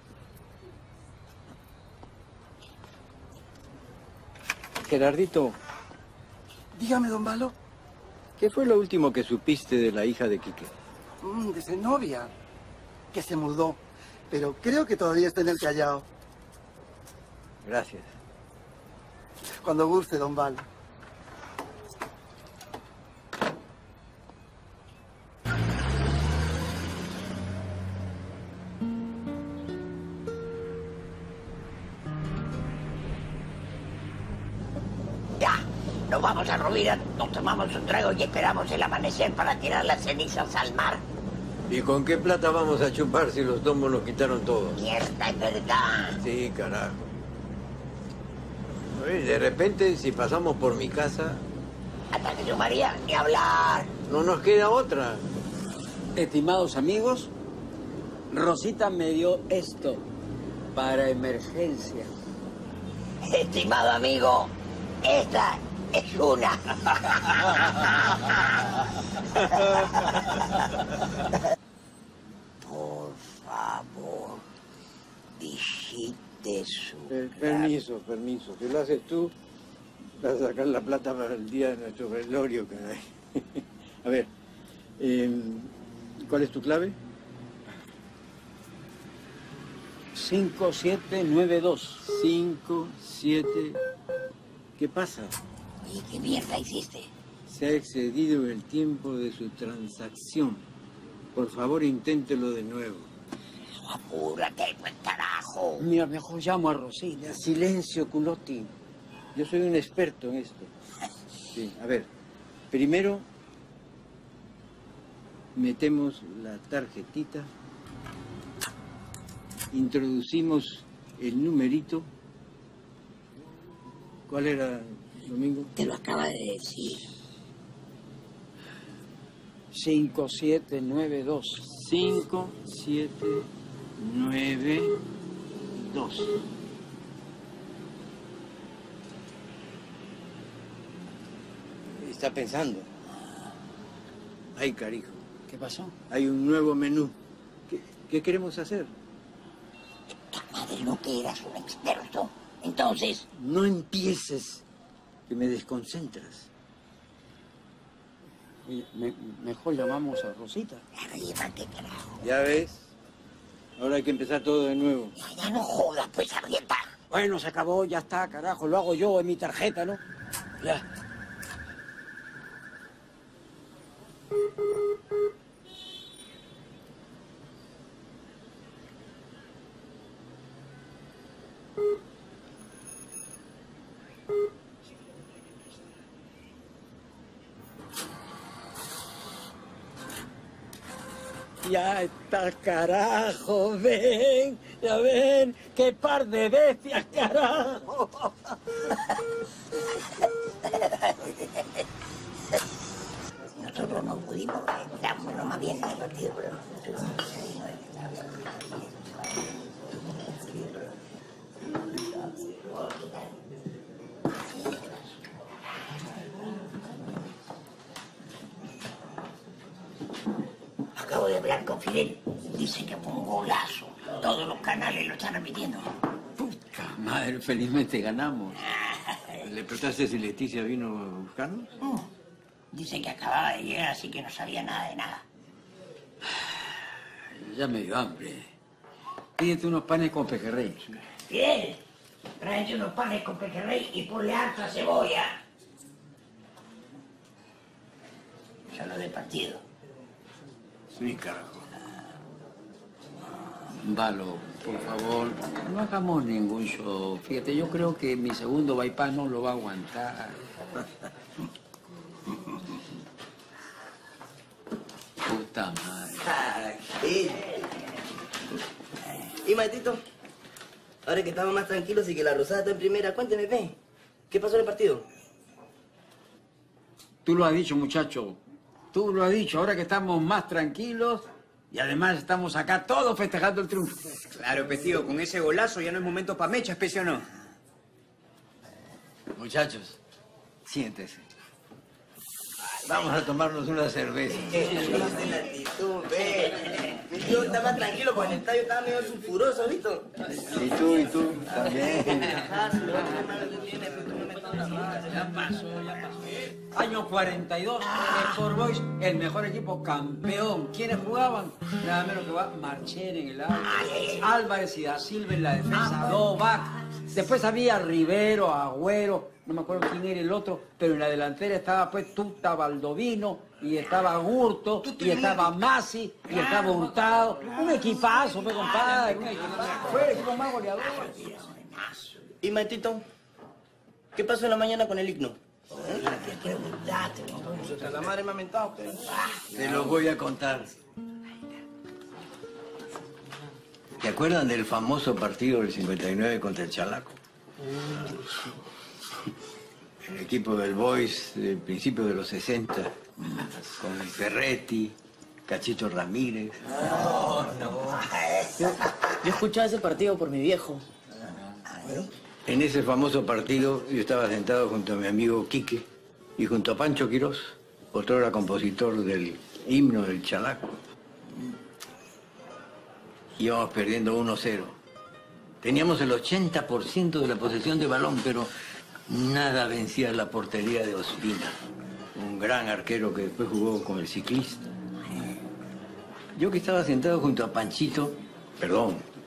Gerardito, Dígame, don Balo. ¿qué fue lo último que supiste de la hija de Quique? Mm, de Zenobia. Que se mudó. Pero creo que todavía está en el Callao. Gracias. Cuando guste, don Balo. Ya, nos vamos a Rovira, nos tomamos un trago y esperamos el amanecer para tirar las cenizas al mar. ¿Y con qué plata vamos a chupar si los tomos nos quitaron todo? Mierda, es verdad. Sí, carajo. Oye, de repente, si pasamos por mi casa, Hasta que yo María, ni hablar. no nos queda otra. Estimados amigos, Rosita me dio esto para emergencias. Estimado amigo, esta es una. Por favor, visite su... Per- permiso, permiso. Si lo haces tú, vas a sacar la plata para el día de nuestro velorio. Caray. A ver, eh, ¿cuál es tu clave? cinco siete nueve dos. cinco, siete... ¿Qué pasa? ¿Y qué mierda hiciste? Se ha excedido el tiempo de su transacción. Por favor, inténtelo de nuevo. Apúrate, pues carajo. Mira, mejor llamo a Rosita. Silencio, culotti. Yo soy un experto en esto. Sí, a ver. Primero, metemos la tarjetita. Introducimos el numerito. ¿Cuál era, Domingo? Te lo acaba de decir. cinco siete nueve dos. cinco siete nueve dos. Está pensando. Ay, carijo. ¿Qué pasó? Hay un nuevo menú. ¿Qué, qué queremos hacer? Madre, no que eras un experto. Entonces... No empieces, que me desconcentras. Me, mejor llamamos a Rosita. Llévate, carajo. ¿Ya ves? Ahora hay que empezar todo de nuevo. Ya, ya no jodas, pues, sargenta. Bueno, se acabó, ya está, carajo. Lo hago yo en mi tarjeta, ¿no? Ya. Ya está, carajo, ven, ya ven, qué par de bestias, carajo. Nosotros no pudimos, estábamos más bien en el partido, pero... Acabo de hablar con Fidel. Dice que fue un golazo. Todos los canales lo están repitiendo. Puta madre, felizmente ganamos. ¿Le preguntaste si Leticia vino a buscarnos? Mm. Dice que acababa de llegar, así que no sabía nada de nada. Ya me dio hambre. Pídete unos panes con pejerrey. Fidel, tráete unos panes con pejerrey y ponle harta cebolla. Solo de partido. Sí, carajo. Valo, por favor, no hagamos ningún show. Fíjate, yo creo que mi segundo bypass no lo va a aguantar. Puta madre. Sí. Y Maitito, ahora que estamos más tranquilos y que la Rosada está en primera, cuénteme, ve, ¿qué pasó en el partido? Tú lo has dicho, muchacho. Tú lo has dicho, ahora que estamos más tranquilos y además estamos acá todos festejando el triunfo. Claro, pues tío, con ese golazo ya no es momento para mechas, ¿pese o no? Muchachos, siéntese. Vamos a tomarnos una cerveza. Yo estaba tranquilo, porque el estadio estaba medio sulfuroso, ¿visto? Y tú, y tú, también. Ya pasó, ya pasó. Año cuarenta y dos, Sport Boys, el mejor equipo campeón. ¿Quiénes jugaban? Nada menos que va Marcher en el área, Álvarez y Da Silva en la defensa, Dovac. Después había Rivero, Agüero, no me acuerdo quién era el otro, pero en la delantera estaba pues Tuta Baldovino, y estaba Hurto, y estaba Masi, y estaba Hurtado. Un equipazo, pues, compadre, un equipazo. Fue el equipo más goleador. Y Maitito, ¿qué pasó en la mañana con el himno? ¿Eh? La madre me ha mentado, pero... Te lo voy a contar. ¿Te acuerdan del famoso partido del cincuenta y nueve contra el Chalaco? El equipo del Boys del principio de los sesenta, con Ferretti, Cachito Ramírez. No, no. Yo, yo escuchaba ese partido por mi viejo. En ese famoso partido yo estaba sentado junto a mi amigo Quique y junto a Pancho Quirós, otrora compositor del himno del Chalaco. Íbamos perdiendo uno cero. Teníamos el ochenta por ciento de la posesión de balón, pero nada vencía la portería de Ospina, un gran arquero que después jugó con el Ciclista. Yo que estaba sentado junto a Panchito, perdón,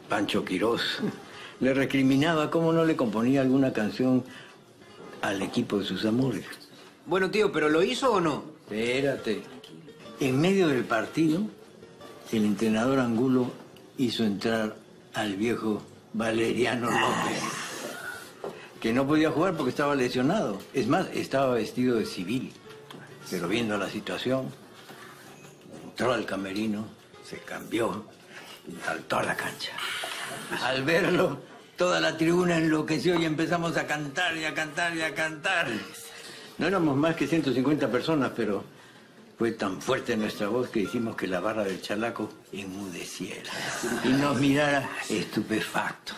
Pancho Quirós, le recriminaba cómo no le componía alguna canción al equipo de sus amores. Bueno, tío, ¿pero lo hizo o no? Espérate. En medio del partido, el entrenador Angulo hizo entrar al viejo Valeriano López, que no podía jugar porque estaba lesionado. Es más, estaba vestido de civil. Pero viendo la situación, entró al camerino, se cambió y saltó a la cancha. Al verlo, toda la tribuna enloqueció y empezamos a cantar y a cantar y a cantar. No éramos más que ciento cincuenta personas, pero fue tan fuerte nuestra voz que hicimos que la barra del Chalaco enmudeciera y nos mirara estupefactos.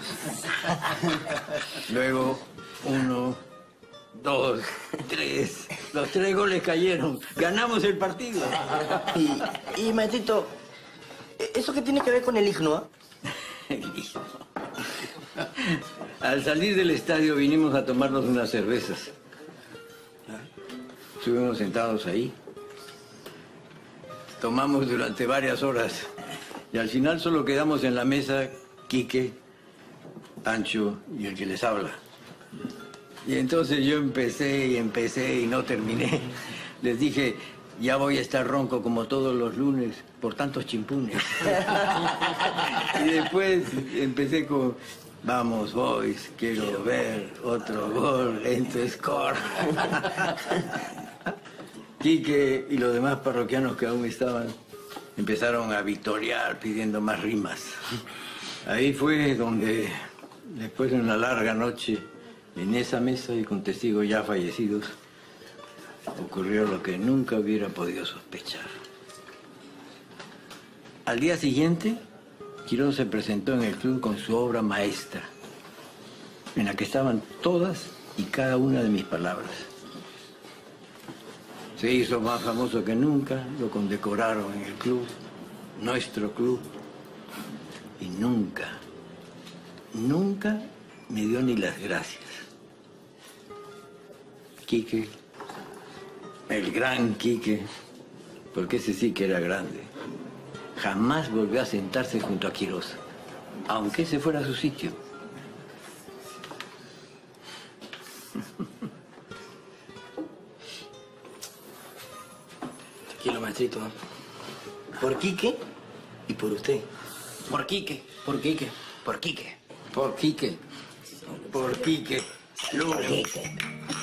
Luego, uno, dos, tres. Los tres goles cayeron. Ganamos el partido. Y, y maestrito, ¿eso qué tiene que ver con el himno? ¿Ah? El himno. Al salir del estadio vinimos a tomarnos unas cervezas. Estuvimos sentados ahí. Tomamos durante varias horas. Y al final solo quedamos en la mesa Quique, Pancho y el que les habla. Y entonces yo empecé y empecé y no terminé. Les dije, ya voy a estar ronco como todos los lunes por tantos chimpunes. Y después empecé con, vamos boys, quiero ver otro gol en tu score. Quique y los demás parroquianos que aún estaban empezaron a victoriar pidiendo más rimas. Ahí fue donde, después de una larga noche, en esa mesa y con testigos ya fallecidos, ocurrió lo que nunca hubiera podido sospechar. Al día siguiente, Quirós se presentó en el club con su obra maestra, en la que estaban todas y cada una de mis palabras. Se hizo más famoso que nunca, lo condecoraron en el club, nuestro club, y nunca, nunca me dio ni las gracias. Quique, el gran Quique, porque ese sí que era grande, jamás volvió a sentarse junto a Quirós, aunque ese fuera su sitio. Tranquilo, maestrito. Por Quique y por usted. Por Quique. Por Quique. Por Quique. Por Quique. Por Quique. Por Quique.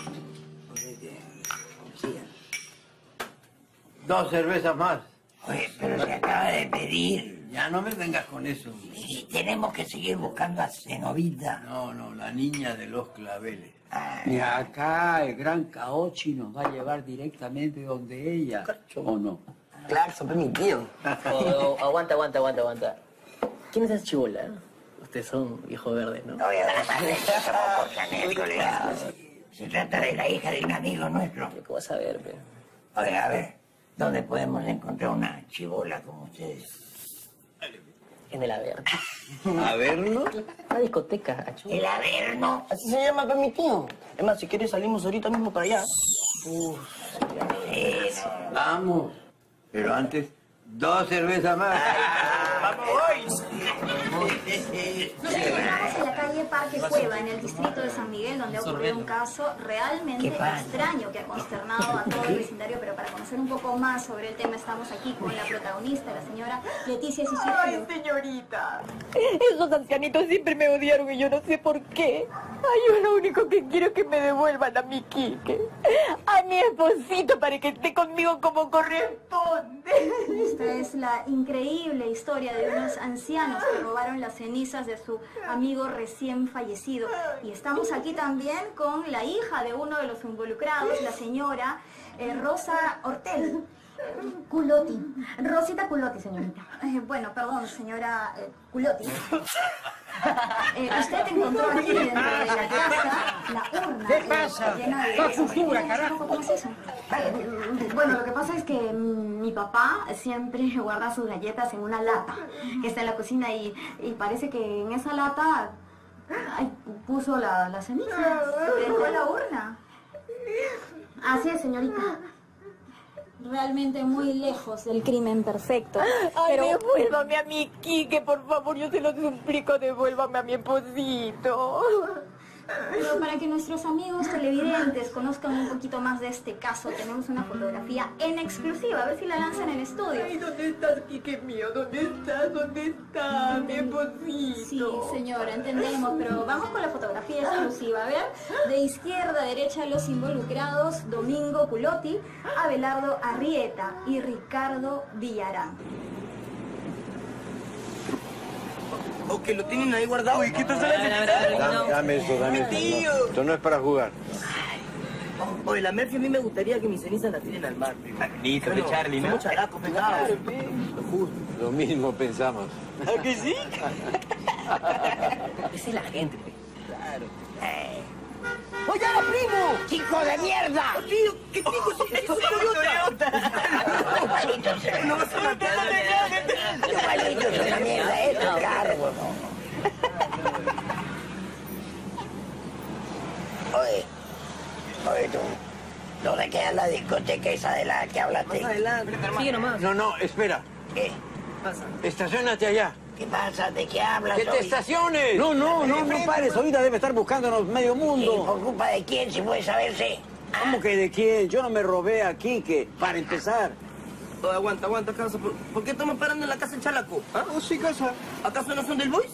Dos cervezas más. Oye, pero se acaba de pedir. Ya no me vengas con eso. Y tenemos que seguir buscando a Cenovita. No, no, la niña de los claveles. Y acá el gran Caochi nos va a llevar directamente donde ella, ¿o no? Claro, son mi tío. Oh, oh, aguanta, aguanta, aguanta, aguanta. ¿Quién es esa chibola? Ustedes son viejo verde, ¿no? No voy a dar más de eso, por anécdotas. Se trata de la hija de un amigo nuestro. ¿Qué vas a ver, pero? Oye, a ver, ¿dónde podemos encontrar una chibola como ustedes? En el Averno. ¿Averno? Una discoteca, achú. El Averno. Así se llama, pues, mi tío. Es más, si quieres salimos ahorita mismo para allá. Uf, eso. Vamos. Pero antes, dos cervezas más. ¡Vamos, boys! Nos encontramos en la calle Parque Cueva, en el distrito de San Miguel, donde ha ocurrido un caso realmente extraño que ha consternado a todo el vecindario, pero para conocer un poco más sobre el tema estamos aquí con la protagonista, la señora Leticia Sicilia. Ay, señorita. Esos ancianitos siempre me odiaron y yo no sé por qué. Ay, yo lo único que quiero es que me devuelvan a mi Quique, a mi esposito, para que esté conmigo como corresponde. Esta es la increíble historia de unos ancianos que robaron las cenizas de su amigo recién fallecido. Y estamos aquí también con la hija de uno de los involucrados, la señora eh, Rosa Hortel. Culotti. Rosita Culotti, señorita. Eh, bueno, perdón, señora eh, Culotti. Eh, usted encontró aquí dentro de la casa la urna. ¿Qué pasa? Llena de... ¡Qué sutura, carajo! ¿Cómo es eso? Bueno, lo que pasa es que mi papá siempre guarda sus galletas en una lata que está en la cocina y, y parece que en esa lata ay, puso la, la ceniza, dejó la urna. Así es, señorita. realmente muy lejos del crimen perfecto. Ay, Pero devuélvame a mi Quique, por favor, yo se lo suplico, devuélvame a mi esposito. Pero para que nuestros amigos televidentes conozcan un poquito más de este caso, tenemos una fotografía en exclusiva, a ver si la lanzan en estudio. Ay, ¿dónde estás, Quique mío? ¿Dónde estás? ¿Dónde está mi esposito? Sí, señora, entendemos, pero vamos con la fotografía exclusiva. A ver, de izquierda a derecha los involucrados, Domingo Culotti, Abelardo Arrieta y Ricardo Villarán. ¿O que lo tienen ahí guardado? ¿Y qué te sale? Dame, dame eso, dame eso. Tío. No, esto no es para jugar. Oye, la Murphy a mí me gustaría que mis cenizas las tiren al mar. Listo, de Charlie, ¿no? Somos chalacos, pegados. Lo mismo pensamos. ¿A que sí? Esa es la gente, pe. Claro. ¡Oye, primo! ¡Chico de mierda! Tío, ¿qué chico? ¡Es un Toyota! Igualitos. No vas a matar. Igualitos es una mierda, es un cargo, ¿no? Oye, oye tú, ¿dónde queda la discoteca esa de la que hablaste? Más adelante, hermano. Sigue nomás. No, no, espera. ¿Qué? Pasa. Estaciónate allá. ¿Qué pasa? ¿De qué hablas ¡Que te hoy? estaciones! No, no, no, no pares. Ahorita debe estar buscándonos medio ¿Y mundo. por culpa de quién, si puede saberse? ¿Cómo que de quién? Yo no me robé a Quique, para empezar. Oh, aguanta, aguanta, casa. ¿Por, ¿por qué estamos parando en la casa en Chalaco? ¿Ah? Oh, sí, casa. ¿Acaso no son del Boys?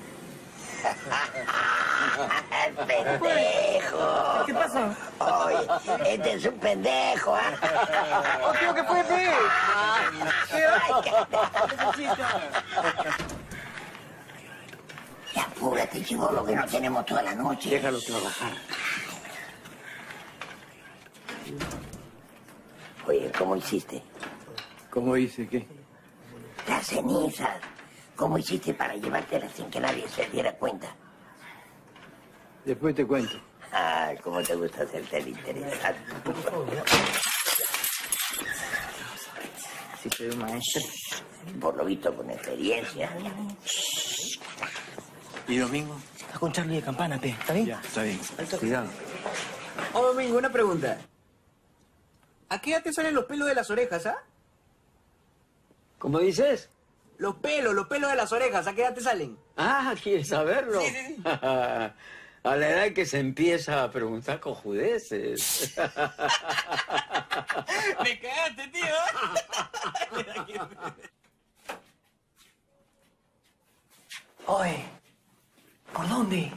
¡Pendejo! ¿Qué pasa? Oye, este es un pendejo, ¿ah? ¡Oh, tío, qué fue, pe! Ya apúrate, chivolo, que no tenemos toda la noche. Déjalo trabajar. Oye, ¿cómo hiciste? ¿Cómo hice qué? Las cenizas. ¿Cómo hiciste para llevártelas sin que nadie se diera cuenta? Después te cuento. Ah, cómo te gusta hacerte el interesante. Sí, soy un maestro. Por lo visto, con experiencia. ¿Y Domingo? Está con Charlie de Campana, pe. ¿Está bien? Ya, está bien. Cuidado. Oh, Domingo, una pregunta. ¿A qué edad te salen los pelos de las orejas, ah? ¿Cómo dices? Los pelos, los pelos de las orejas, ¿a qué edad te salen? Ah, ¿quieres saberlo? Sí, sí, sí. A la edad que se empieza a preguntar cojudeces. Me cagaste, tío. Oye, ¿por dónde?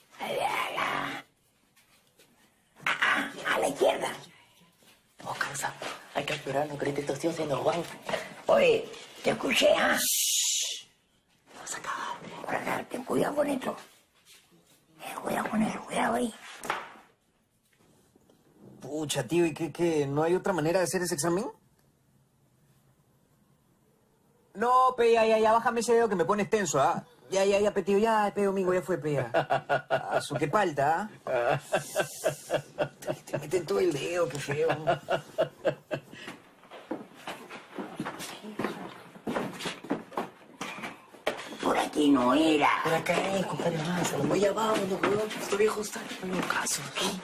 Ah, a la izquierda. Oh, cansa. Hay que esperar, no crees que estos tíos se nos van. Oye, te escuché, ¿ah? Vas a cagar. Por acá, ten cuidado con esto. Eh, cuidado con eso, cuidado ahí. Pucha, tío, ¿y qué, qué? ¿No hay otra manera de hacer ese examen? No, pe, ya, ya, ya, bájame ese dedo que me pones tenso, ¿ah? Ya, ya, ya, pe, tío, ya, pe, Domingo, ya fue, pe, ya. Ah, su que palta, ¿ah? Te meten todo el dedo, qué feo. Por aquí no era. Por acá, eh, compadre, avanza. Voy abajo, no, weón. Este viejo está en un caso, ¿qué?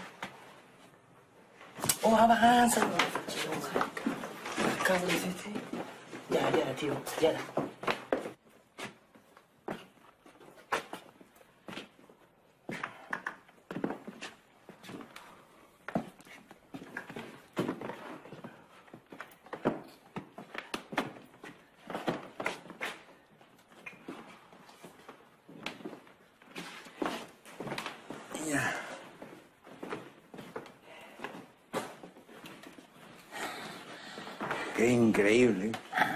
Oh, avanza. Acá, ¿dónde es este? Ya, ya, tío, ya. Qué increíble.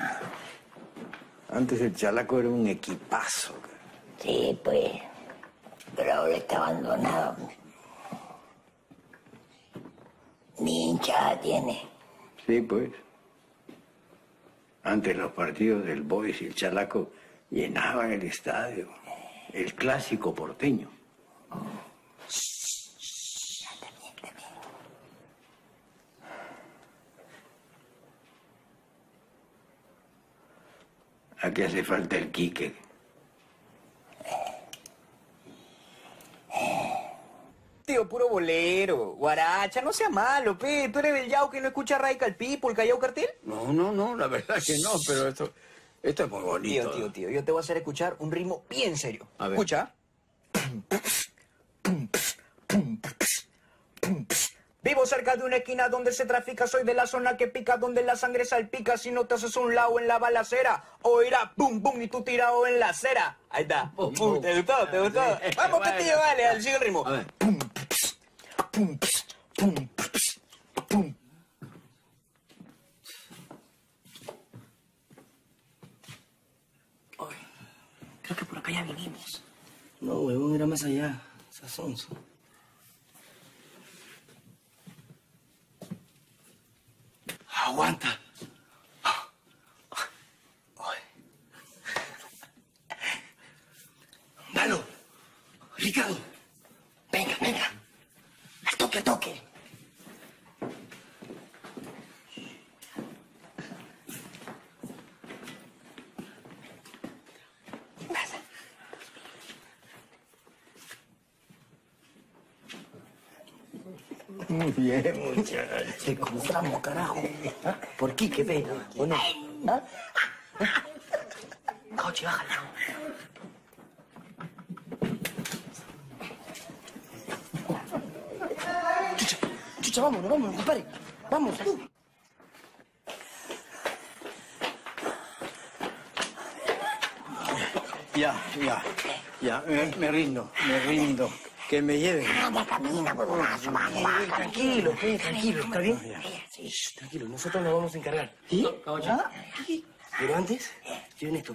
Antes el Chalaco era un equipazo. Sí, pues. Pero ahora está abandonado. Ni hinchada tiene. Sí, pues. Antes los partidos del Boys y el Chalaco llenaban el estadio. El clásico porteño. Aquí hace falta el Quique. Tío, puro bolero. Guaracha, no sea malo, pe. ¿Tú eres del Yau que no escucha Radical People, Callao Cartel? No, no, no, la verdad que no, pero esto, esto es muy bonito. Tío, tío, tío, yo te voy a hacer escuchar un ritmo bien serio. A ver. Escucha. Vivo cerca de una esquina donde se trafica, soy de la zona que pica, donde la sangre salpica. Si no te haces un lado en la balacera, oirá pum pum y tú tirado en la acera. Ahí está. Pum, pum. ¿Te gustó? ¿Te gustó? Sí. Vamos, Bueno. Petillo, dale, sigue el ritmo. A ver. Pum, pum, pum, pum. Creo que por acá ya vinimos. No, huevón, era más allá. Sazonzo. Aguanta. Valo. Ricardo. Venga, venga. Al toque, al toque. Muy bien, muchacho. Te compramos, carajo. ¿Ah? ¿Por qué? ¿Qué ve? ¿O no? ¿Ah? Coche, bájala. Chucha, chucha, vámonos, vámonos, compadre. Vamos, tú. Ya, ya, ya, me, me rindo, me rindo. Que me lleven. Anda, camina, huevonazo, vamos, vamos. Tranquilo, pe, tranquilo, ¿está bien? Shh, tranquilo, nosotros nos vamos a encargar. ¿Sí? ¿Ah? Pero antes, lleven esto.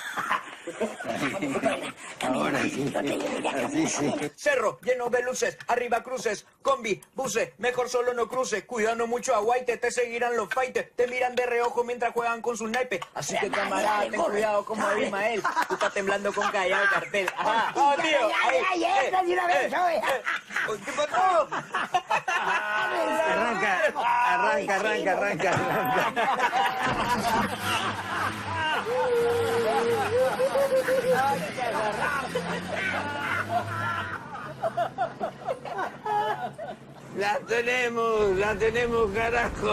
Ahora sí, así sí. Cerro lleno de luces, arriba cruces, combi, buses, mejor solo no cruces, cuidando mucho a Guaite, te seguirán los faites, te miran de reojo mientras juegan con sus naipes, así que camarada, ten cuidado como Abimael, tú estás temblando con Callao Cartel. Ajá. ¡Oh, tío! ¡Ay, ay, esta de una vez, oye! ¿Qué pasó? Arranca, arranca, arranca, arranca, arranca. La tenemos, la tenemos, carajo.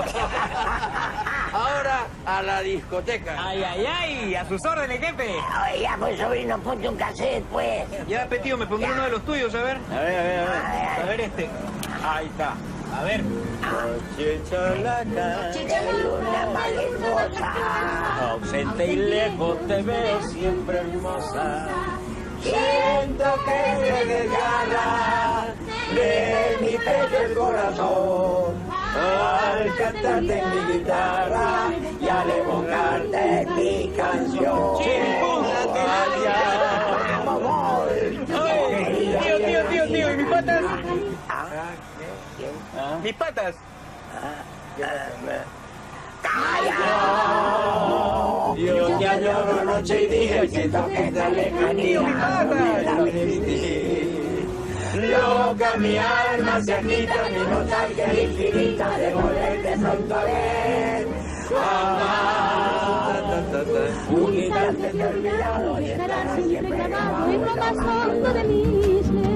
Ahora a la discoteca. ¡Ay, ay, ay! ¡A sus órdenes, jefe! Oye, ya, pues, sobrino, ponte un cassette, pues. Ya, Petío, me pondré uno de los tuyos, a ver. A ver, a ver, a ver. A ver este. Ahí está. A ver. Noche chalaca, Luna majestuosa. ausente y lejos te veo siempre hermosa. Siento que me desgarra de mi pecho el corazón al cantarte en mi guitarra y al evocarte en mi canción. Tío, tío, tío, tío, ¿y mis patas? ¿Mis patas? Yo te añoro noche y día y siento que esta lejanía me resistir. Loca mi alma se agita, mi nostalgia infinita de volverte pronto a ver. Jamás un instante te he olvidado y estará siempre grabado en lo más hondo de mi ser.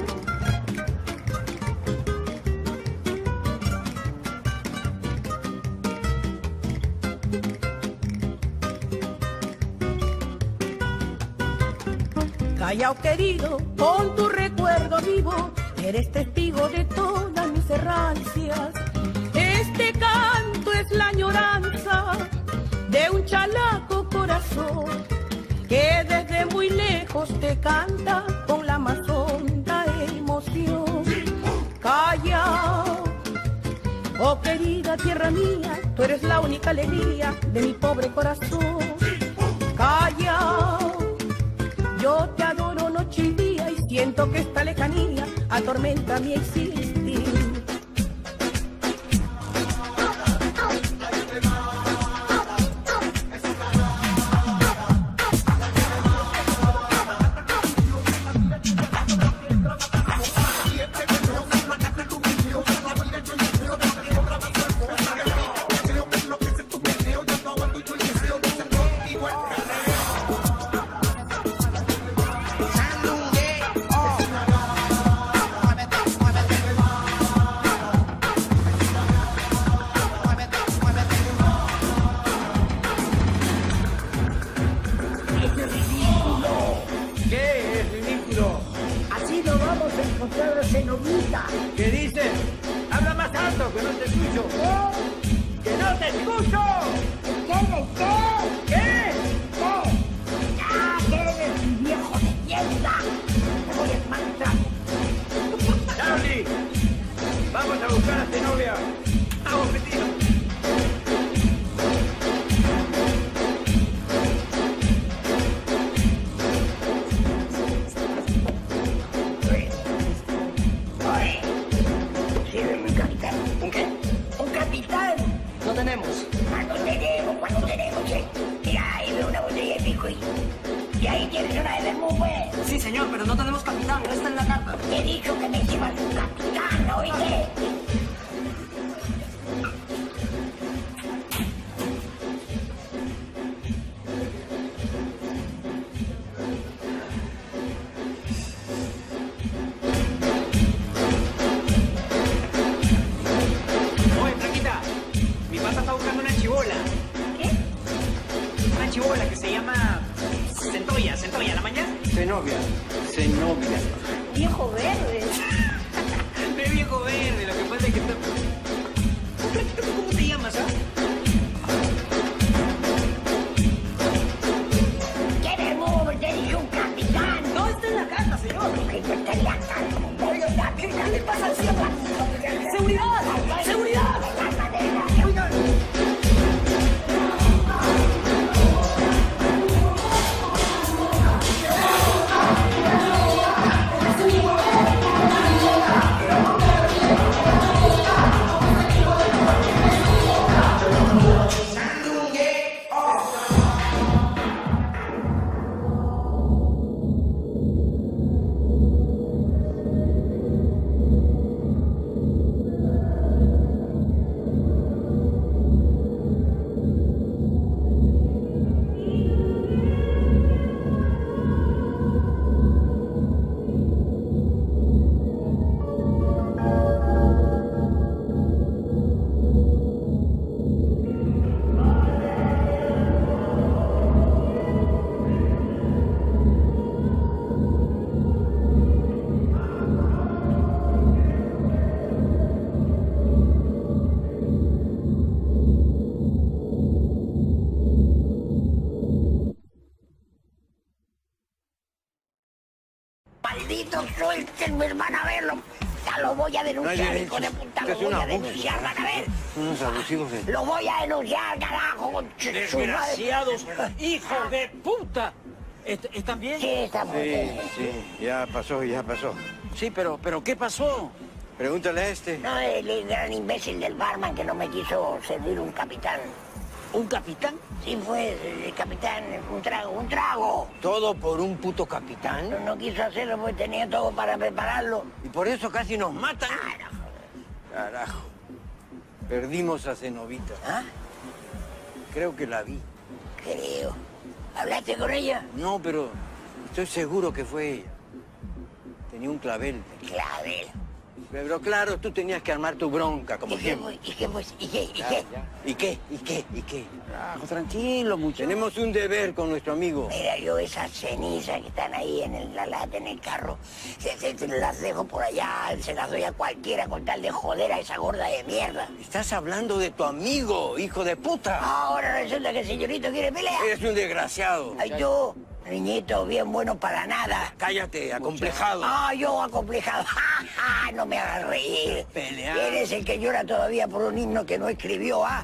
Callao querido, con tu recuerdo vivo, eres testigo de todas mis errancias. Este canto es la añoranza de un chalaco corazón que desde muy lejos te canta con la más honda emoción. Callao, oh querida tierra mía, tú eres la única alegría de mi pobre corazón. Callao, yo te adoro noche y día y siento que esta lejanía atormenta mi existir. mostrar la cenovita. ¿Qué dices? Habla más alto, que no te escucho. ¡Que no te escucho! ¿Qué? ¿De qué? ¿Qué? ¿Qué? ¡Ah, que eres un viejo de mierda! ¡Te voy a espantar! ¡Charlie! ¡Vamos a buscar a Zenobia! ¡Vamos, metido! No tenemos. ¿Cuándo tenemos? ¿Cuándo tenemos? Che? Mira, ahí veo una botella de pico y... Y ahí tienes una de vermú, pues. Sí, señor, pero no tenemos capitán. No está en la carta. Te he dicho que me llevas un capitán, ¿no oíste? Oye, Flaquita, mi pata está buscando una chibola. ¿Qué? Una chibola que se llama Centolla, Centolla, ¿la mañana? Zenobia, Zenobia. Viejo verde. No es viejo verde, lo que pasa es que está... Flaquita, ¿cómo te llamas, ah? ¿Qué vermú? Te dije un capitán. No está en la carta, señor. Que no está en la carta. Oiga, ¿qué le pasa al cielo? ¡Seguridad! ¡Seguridad! Oigan. Maldito, suéltenme, van a verlo. Ya lo voy a denunciar, hijo de puta, lo voy a denunciar, van a ver. Unos abusivos de... Lo voy a denunciar, carajo. Desgraciados, hijo de puta. ¿Est- ¿Están bien? Sí, estamos Sí, bien. sí, ya pasó, ya pasó. Sí, pero, pero ¿qué pasó? Pregúntale a este. No, el, el gran imbécil del barman que no me quiso servir un capitán. ¿Un capitán? Sí, fue el capitán, un trago, un trago. ¿Todo por un puto capitán? No, no quiso hacerlo porque tenía todo para prepararlo. Y por eso casi nos matan. Carajo. Perdimos a Zenovita. ¿Ah? Creo que la vi. Creo. ¿Hablaste con ella? No, pero estoy seguro que fue ella. Tenía un clavel. Clavel. Pero claro, tú tenías que armar tu bronca, como ¿Y qué, siempre. pues? ¿Y qué, pues? ¿Y qué? ¿Y Ya, qué? ya. ¿Y qué? ¿Y qué? ¿Y qué? Carajo, tranquilo, muchacho. Tenemos un deber con nuestro amigo. Mira, yo esas cenizas que están ahí en el- la lata, en el carro, se, se- se las dejo por allá, se las doy a cualquiera con tal de joder a esa gorda de mierda. Estás hablando de tu amigo, hijo de puta. Ahora resulta que el señorito quiere pelear. Eres un desgraciado. Ay, tú, niñito, bien bueno para nada. Cállate, acomplejado. Ah, yo acomplejado. ¡Ja, ja! No me hagas reír. Pelear. Eres el que llora todavía por un himno que no escribió, ¿ah?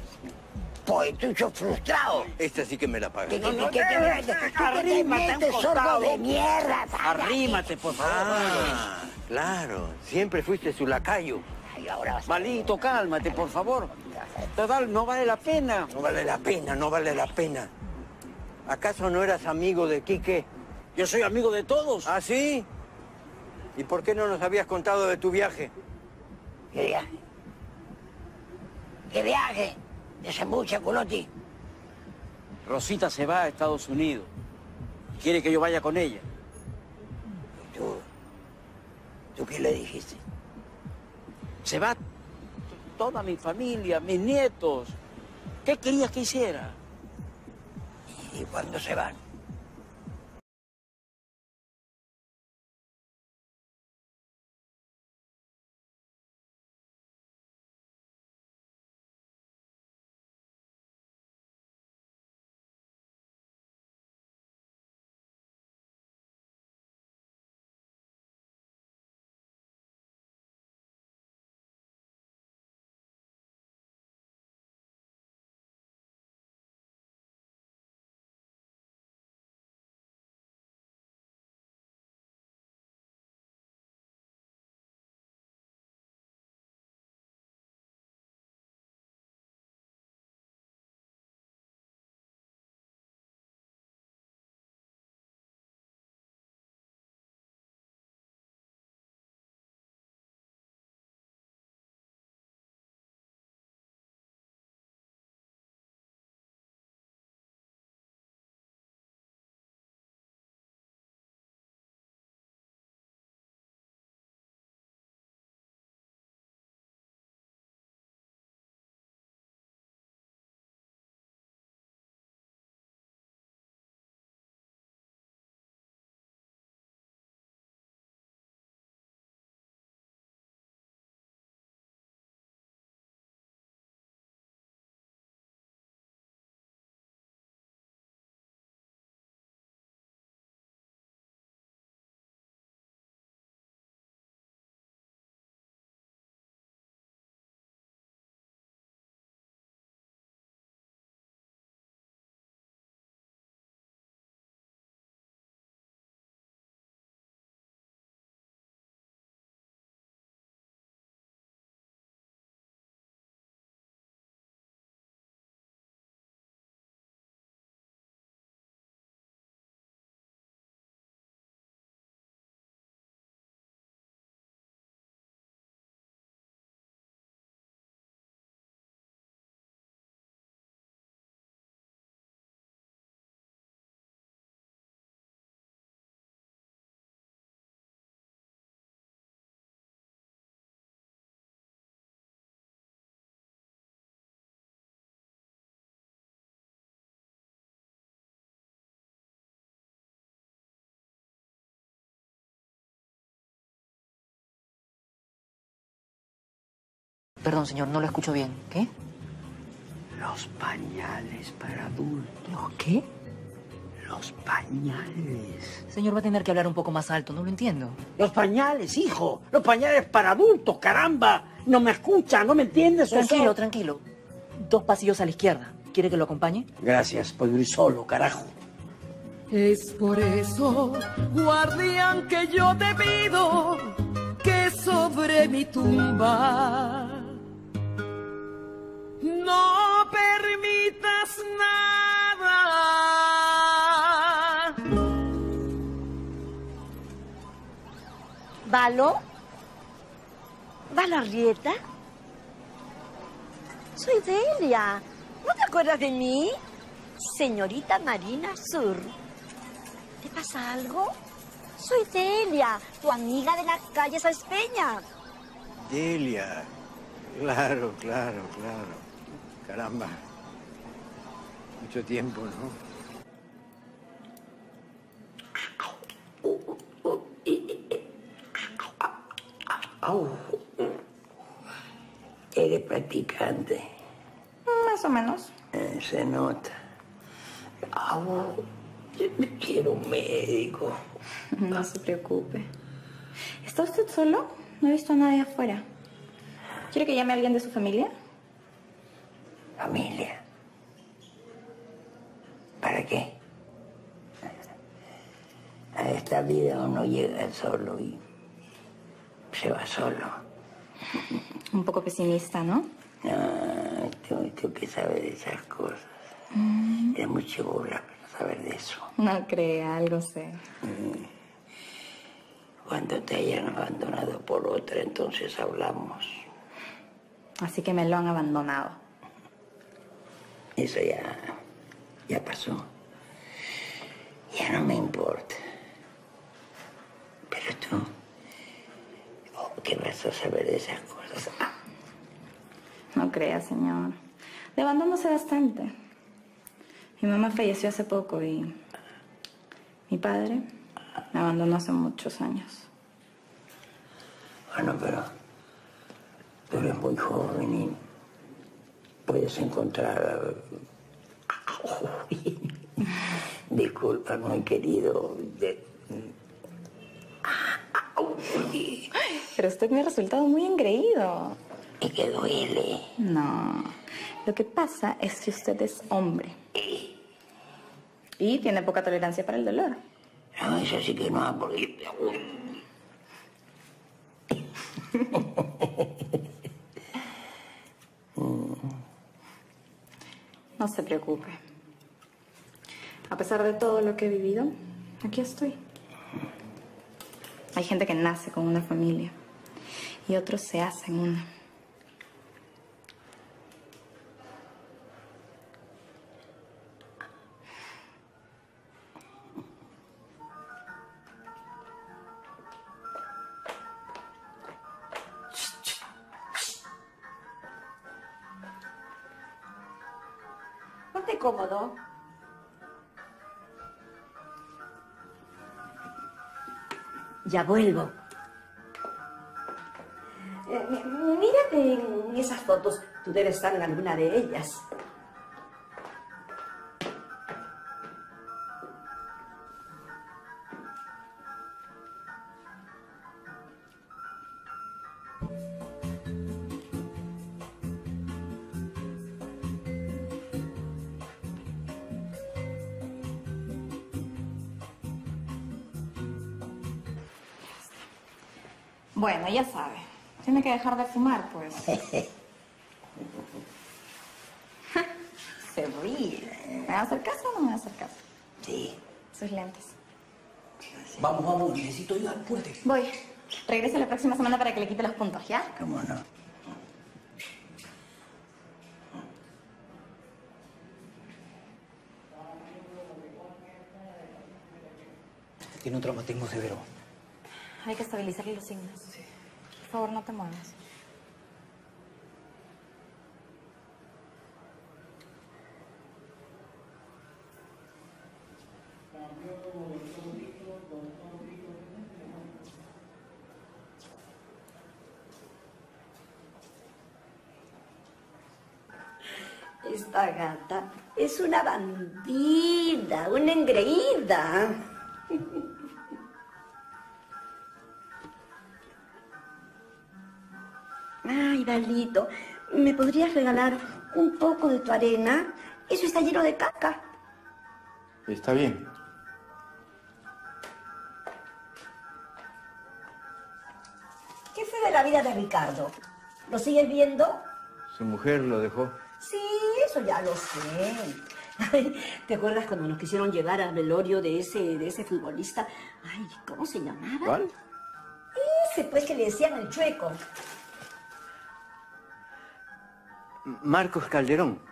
Poetucho frustrado. Esta sí que me la pagas. ¿Qué, qué, qué, qué, qué, qué, qué, Arrímate a un qué, sordo costado. de mierda! Arrímate, por favor. Ah, claro. Siempre fuiste su lacayo. Ay, ahora vas a- Malito, cálmate, por favor. Total, no vale la pena. No vale la pena, no vale la pena. ¿Acaso no eras amigo de Quique? Yo soy amigo de todos. ¿Ah, sí? ¿Y por qué no nos habías contado de tu viaje? ¿Qué viaje? ¿Qué viaje? Desembucha, culoti. Rosita se va a Estados Unidos. Quiere que yo vaya con ella. ¿Tú? ¿Tú qué le dijiste? Se va t- toda mi familia, mis nietos. ¿Qué querías que hiciera? ¿Y cuándo se van? Perdón, señor, no lo escucho bien. ¿Qué? Los pañales para adultos. ¿Los qué? Los pañales. Señor, va a tener que hablar un poco más alto, no lo entiendo. Los pañales, hijo. Los pañales para adultos, caramba. No me escucha, no me entiendes. Tranquilo, Eso? tranquilo. Dos pasillos a la izquierda. ¿Quiere que lo acompañe? Gracias, puedo ir solo, carajo. Es por eso, guardián, que yo te pido que sobre mi tumba no permitas nada. ¿Valo? ¿Valo Arrieta? Soy Delia. ¿No te acuerdas de mí? Señorita Marina Sur. ¿Te pasa algo? Soy Delia, tu amiga de la calle Salspeña. Delia. Claro, claro, claro. Caramba. Mucho tiempo, ¿no? Au. ¿Eres practicante? Más o menos. Eh, se nota. Au. Yo quiero un médico. No se preocupe. ¿Está usted solo? No he visto a nadie afuera. ¿Quiere que llame a alguien de su familia? ¿Familia? ¿Para qué? A esta vida uno llega solo y se va solo. Un poco pesimista, ¿no? No, tú, tú que sabes de esas cosas. Mm. Es mucho burla para saber de eso. No crea, algo sé. Cuando te hayan abandonado por otra, entonces hablamos. Así que me lo han abandonado. Eso ya, ya pasó. Ya no me importa. Pero tú, oh, ¿qué vas a saber de esas cosas? No crea, señor. De abandono sé bastante. Mi mamá falleció hace poco y mi padre me abandonó hace muchos años. Bueno, pero tú eres muy joven y puedes encontrar... Disculpa, muy querido. De... Pero usted me ha resultado muy engreído. ¿Y que duele? No. Lo que pasa es que usted es hombre. Y tiene poca tolerancia para el dolor. No, eso sí que no, porque... No se preocupe. A pesar de todo lo que he vivido, aquí estoy. Hay gente que nace con una familia y otros se hacen una. Ponte cómodo. Ya vuelvo. Eh, mírate en esas fotos. Tú debes estar en alguna de ellas. Bueno, ya sabe. Tiene que dejar de fumar, pues. Se ríe. ¿Me va a hacer caso o no me va a hacer caso? Sí. Sus lentes. Vamos, vamos, necesito ayuda, apúrate. Voy. Regrese la próxima semana para que le quite los puntos, ¿ya? ¿Cómo no? Tiene un traumatismo severo. Hay que estabilizarle los signos. Por favor, no te muevas. Esta gata es una bandida, una engreída. Ay, Dalito, ¿me podrías regalar un poco de tu arena? Eso está lleno de caca. Está bien. ¿Qué fue de la vida de Ricardo? ¿Lo sigues viendo? Su mujer lo dejó. Sí, eso ya lo sé. Ay, ¿te acuerdas cuando nos quisieron llevar al velorio de ese, de ese futbolista? Ay, ¿cómo se llamaba? ¿Cuál? Ese, pues, que le decían el Chueco. Marcos Calderón.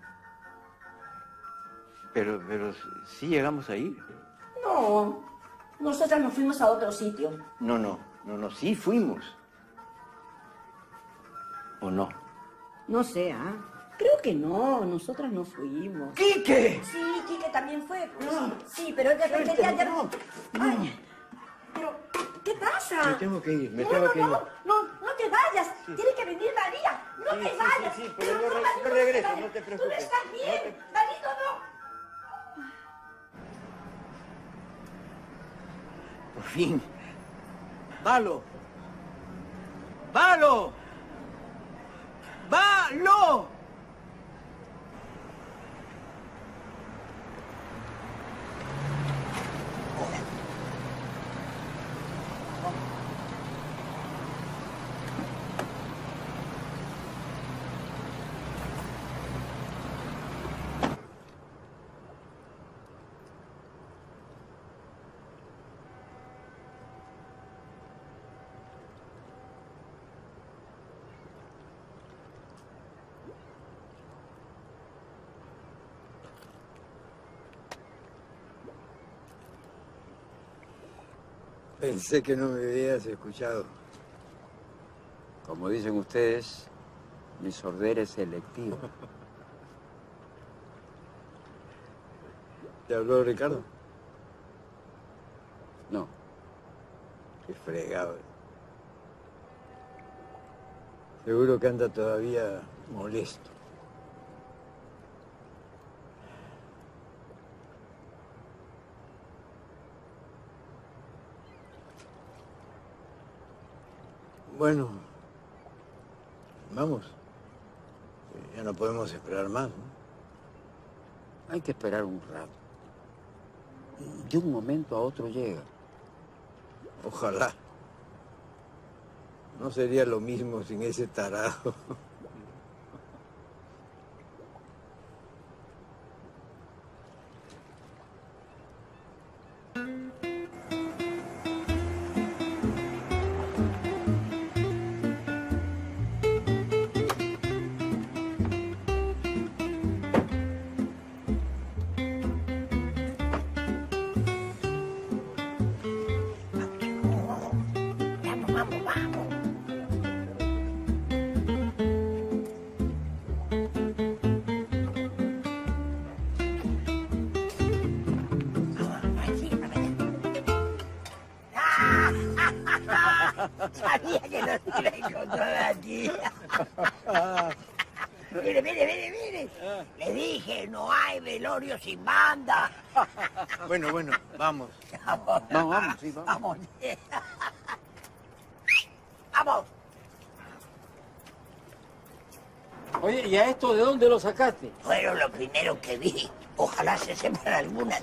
Pero, pero sí llegamos a ir. No, nosotras nos fuimos a otro sitio. No, no, no, no, sí fuimos. ¿O no? No sé, ¿ah? Creo que no, nosotras no fuimos. ¡Quique! Sí, Quique también fue. Pues. No. Sí, pero él de repente ya... No. Ay, pero, ¿qué pasa? Me tengo que ir, me no, tengo no, que ir. no, no, no te vayas. Sí. Tiene que venir María. No Sí, te sí, vayas. sí, sí, pero yo no, re- Dalito, yo regreso, vayas. no te Tú preocupes. no estás bien. No te- Dalito, no. Por fin. ¡Valo! ¡Valo! ¡Valo! Pensé que no me habías escuchado. Como dicen ustedes, mi sordera es selectiva. ¿Te habló Ricardo? No. Qué fregado. Seguro que anda todavía molesto. Bueno, vamos. Ya no podemos esperar más, ¿no? Hay que esperar un rato. De un momento a otro llega. Ojalá. No sería lo mismo sin ese tarado. Vamos, vamos, vamos. Sabía que no se iba a encontrar aquí. Mire, mire, mire, mire. Le dije, no hay velorio sin banda. Bueno, bueno, vamos. Vamos, Vamos, vamos, sí, vamos. Vamos. Vamos. Oye, ¿y a esto de dónde lo sacaste? Fueron los primeros que vi. Ojalá se sepan algunas.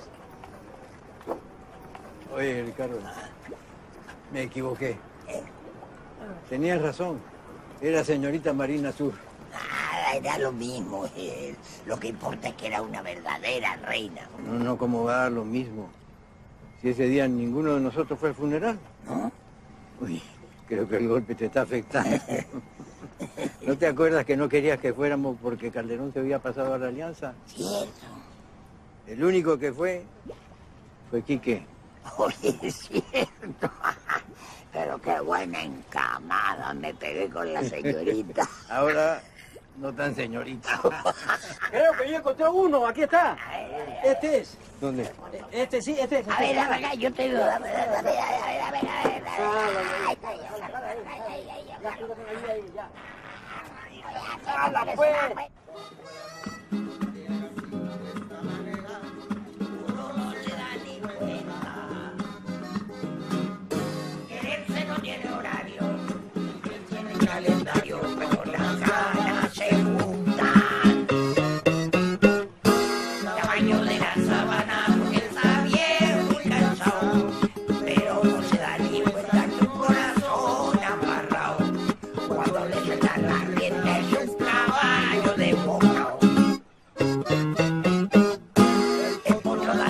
Oye, Ricardo, me equivoqué. Tenías razón. Era señorita Marina Sur. Nada, era lo mismo. eh, Lo que importa es que era una verdadera reina. No, no, ¿cómo va a dar lo mismo? Si ese día ninguno de nosotros fue al funeral. ¿No? Uy, creo que el golpe te está afectando. ¿No te acuerdas que no querías que fuéramos porque Calderón se había pasado a la alianza? Cierto. El único que fue fue Quique. Oye, es cierto. Pero qué buena encamada me pegué con la señorita. Ahora no tan señorita. Creo que yo encontré uno, aquí está. Este es. ¿Dónde? Este sí, este es. A ver, a ver, yo te digo, a ver, a ver, a ver, a ver, a ver, a ver. ¡Hala, pues!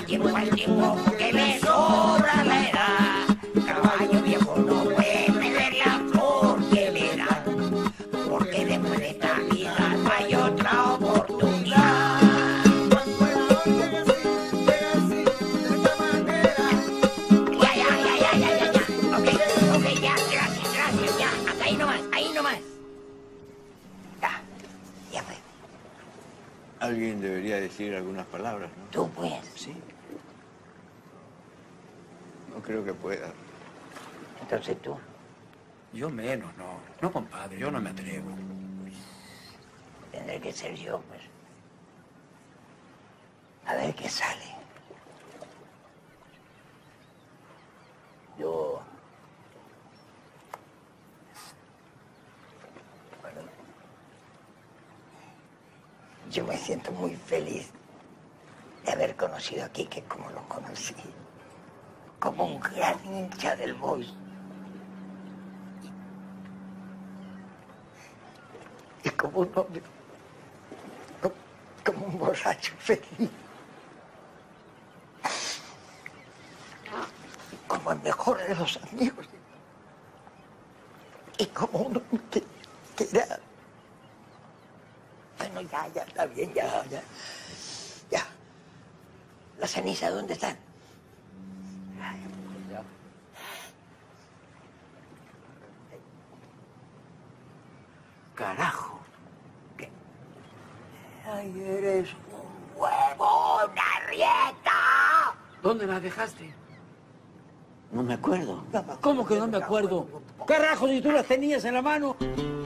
al tiempo, al tiempo, que le sobra la edad. Caballo viejo no puede ver la flor que le da, porque después de esta vida no hay otra oportunidad. Ya, ya, ya, ya, ya, ya, ya. Ok, ok, ya, gracias, gracias, ya. Hasta ahí nomás, ahí nomás. Ya, ya fue. Alguien debería decir algunas palabras, ¿no? Tú, pues. Sí. No creo que pueda. Entonces tú. Yo menos, no. No, compadre, yo no me atrevo. Tendré que ser yo, pues. A ver qué sale. Yo... Bueno, yo me siento muy feliz de haber conocido a Quique como lo conocí. Como un gran hincha del Boys. Y como un hombre, como, como un borracho feliz. Como el mejor de los amigos. Y como uno que, que era... Bueno, ya, ya, está bien, ya, ya. Ya. ¿Las cenizas dónde están? Carajo. ¿Qué? Ay, eres un huevo, una rieta. ¿Dónde la dejaste? No me acuerdo. ¿Cómo que no me acuerdo? Carajo, si tú las tenías en la mano.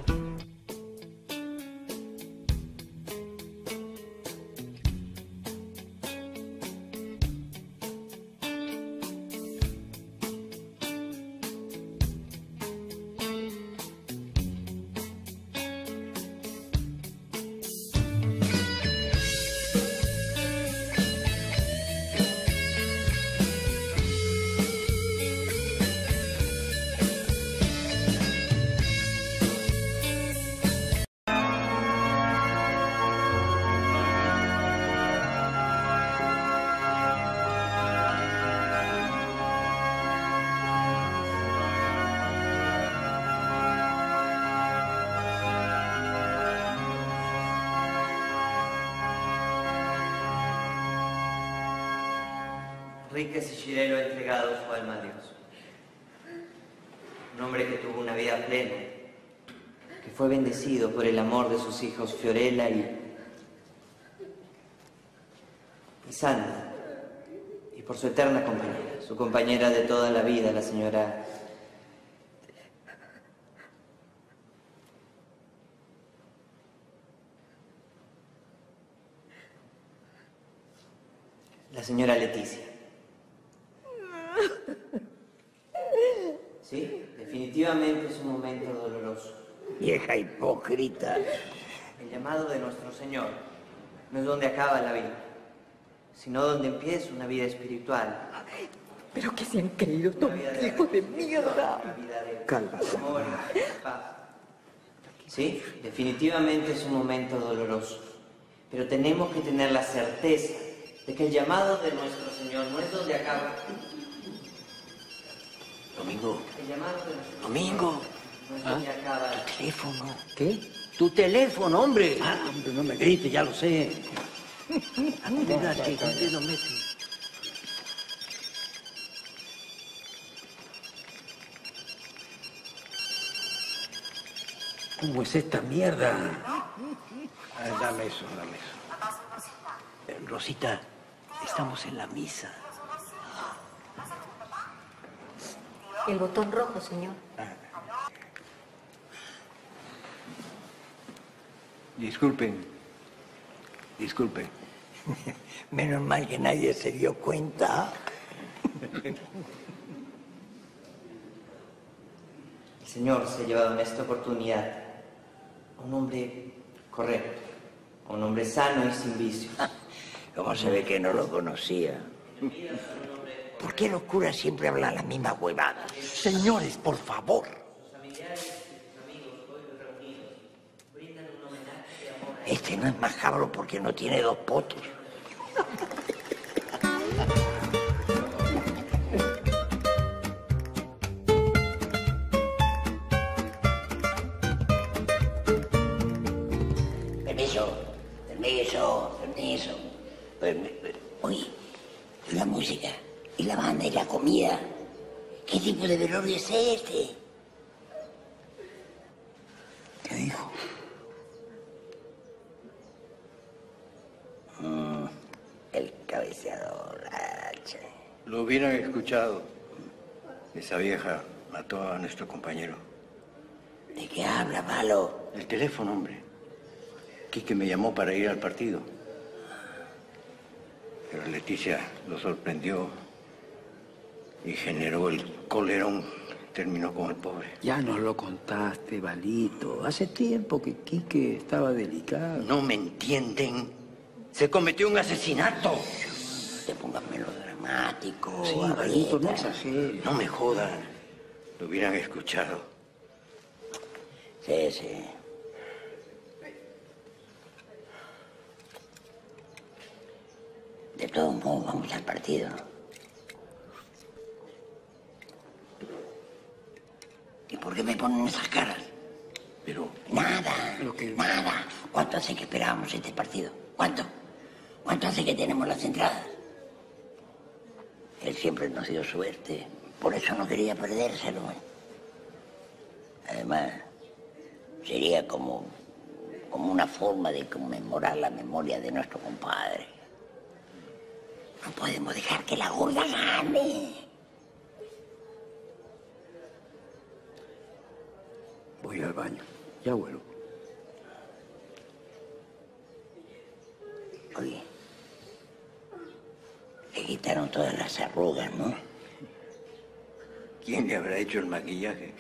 Enrique Siciliano ha entregado su alma a Dios. Un hombre que tuvo una vida plena, que fue bendecido por el amor de sus hijos Fiorella y, y Sandra, y por su eterna compañera, su compañera de toda la vida, la señora la señora Leticia. Sí, definitivamente es un momento doloroso. Vieja hipócrita. El llamado de nuestro Señor no es donde acaba la vida, sino donde empieza una vida espiritual. Pero que se han creído todos hijos de mierda. Cálmate. Amor y paz. Sí, definitivamente es un momento doloroso, pero tenemos que tener la certeza de que el llamado de nuestro Señor no es donde acaba. Domingo. El llamado de nuestro Domingo. Señor no es donde acaba. Tu teléfono. ¿Qué? Tu teléfono, hombre. Ah, hombre, no me grites, ya lo sé. Mira, que ¿con qué lo metes? ¿Cómo es esta mierda? Ah, dame eso, dame eso. Eh, Rosita, estamos en la misa. El botón rojo, señor. Disculpen. Disculpen. Menos mal que nadie se dio cuenta. El Señor se ha llevado en esta oportunidad a un hombre correcto, a un hombre sano y sin vicios. ¿Cómo se ve que no lo conocía? ¿Por qué los curas siempre hablan las mismas huevadas? Señores, por favor. Este no es macabro porque no tiene dos potos. música, y la banda, y la comida. ¿Qué tipo de velorio es este? ¿Qué dijo? Mm, el cabeceador, hacha. Lo hubieran escuchado. Esa vieja mató a nuestro compañero. ¿De qué habla, Malo? El teléfono, hombre. Quique me llamó para ir al partido. Pero Leticia lo sorprendió y generó el colerón. Terminó con el pobre. Ya nos lo contaste, Valito. Hace tiempo que Quique estaba delicado. No me entienden. Se cometió un asesinato. Te pongas melodramático. Sí, Valito, no exageres. No me jodan. Lo hubieran escuchado. Sí, sí. De todos modos, vamos al partido. ¿Y por qué me ponen esas caras? Pero... Nada, que... nada. ¿Cuánto hace que esperábamos este partido? ¿Cuánto? ¿Cuánto hace que tenemos las entradas? Él siempre nos dio suerte. Por eso no quería perdérselo. Además, sería como, como una forma de conmemorar la memoria de nuestro compadre. No podemos dejar que la gorda gane. Voy al baño. Ya vuelvo. Oye, le quitaron todas las arrugas, ¿no? ¿Quién le habrá hecho el maquillaje?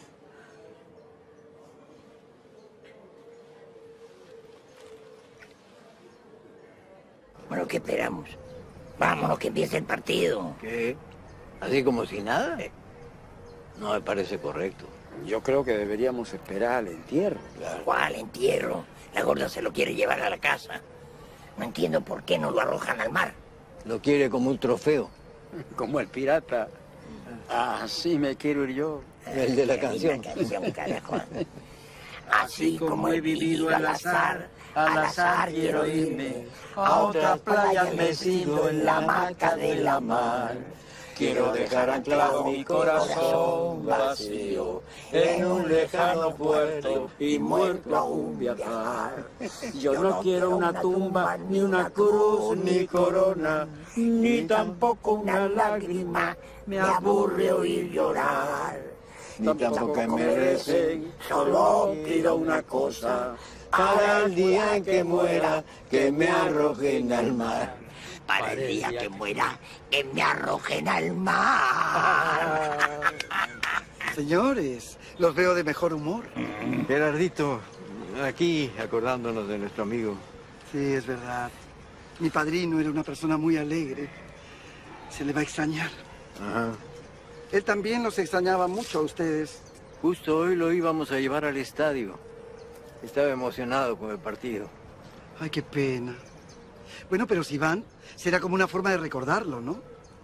Bueno, ¿qué esperamos? Vámonos, que empiece el partido. ¿Qué? ¿Así como si nada? No me parece correcto. Yo creo que deberíamos esperar al entierro. Claro. ¿Cuál entierro? La gorda se lo quiere llevar a la casa. No entiendo por qué no lo arrojan al mar. Lo quiere como un trofeo. Como el pirata. Así me quiero ir yo. El de la canción. canción carajo. Así como he vivido al azar, al azar quiero irme. A otras playas mecido en la hamaca de la mar. Quiero dejar anclado mi corazón vacío en un lejano puerto y muerto aún viajar. Yo no quiero una tumba, ni una cruz, ni corona, ni tampoco una lágrima. Me aburre oír llorar. Ni tampoco que me recen, solo pido una cosa. Para el día en que muera, que me arrojen al mar. Para el día que muera, que me arrojen al mar. Señores, los veo de mejor humor. Gerardito, aquí acordándonos de nuestro amigo. Sí, es verdad. Mi padrino era una persona muy alegre. Se le va a extrañar. Ajá. Él también los extrañaba mucho a ustedes. Justo hoy lo íbamos a llevar al estadio. Estaba emocionado con el partido. Ay, qué pena. Bueno, pero si van, será como una forma de recordarlo, ¿no?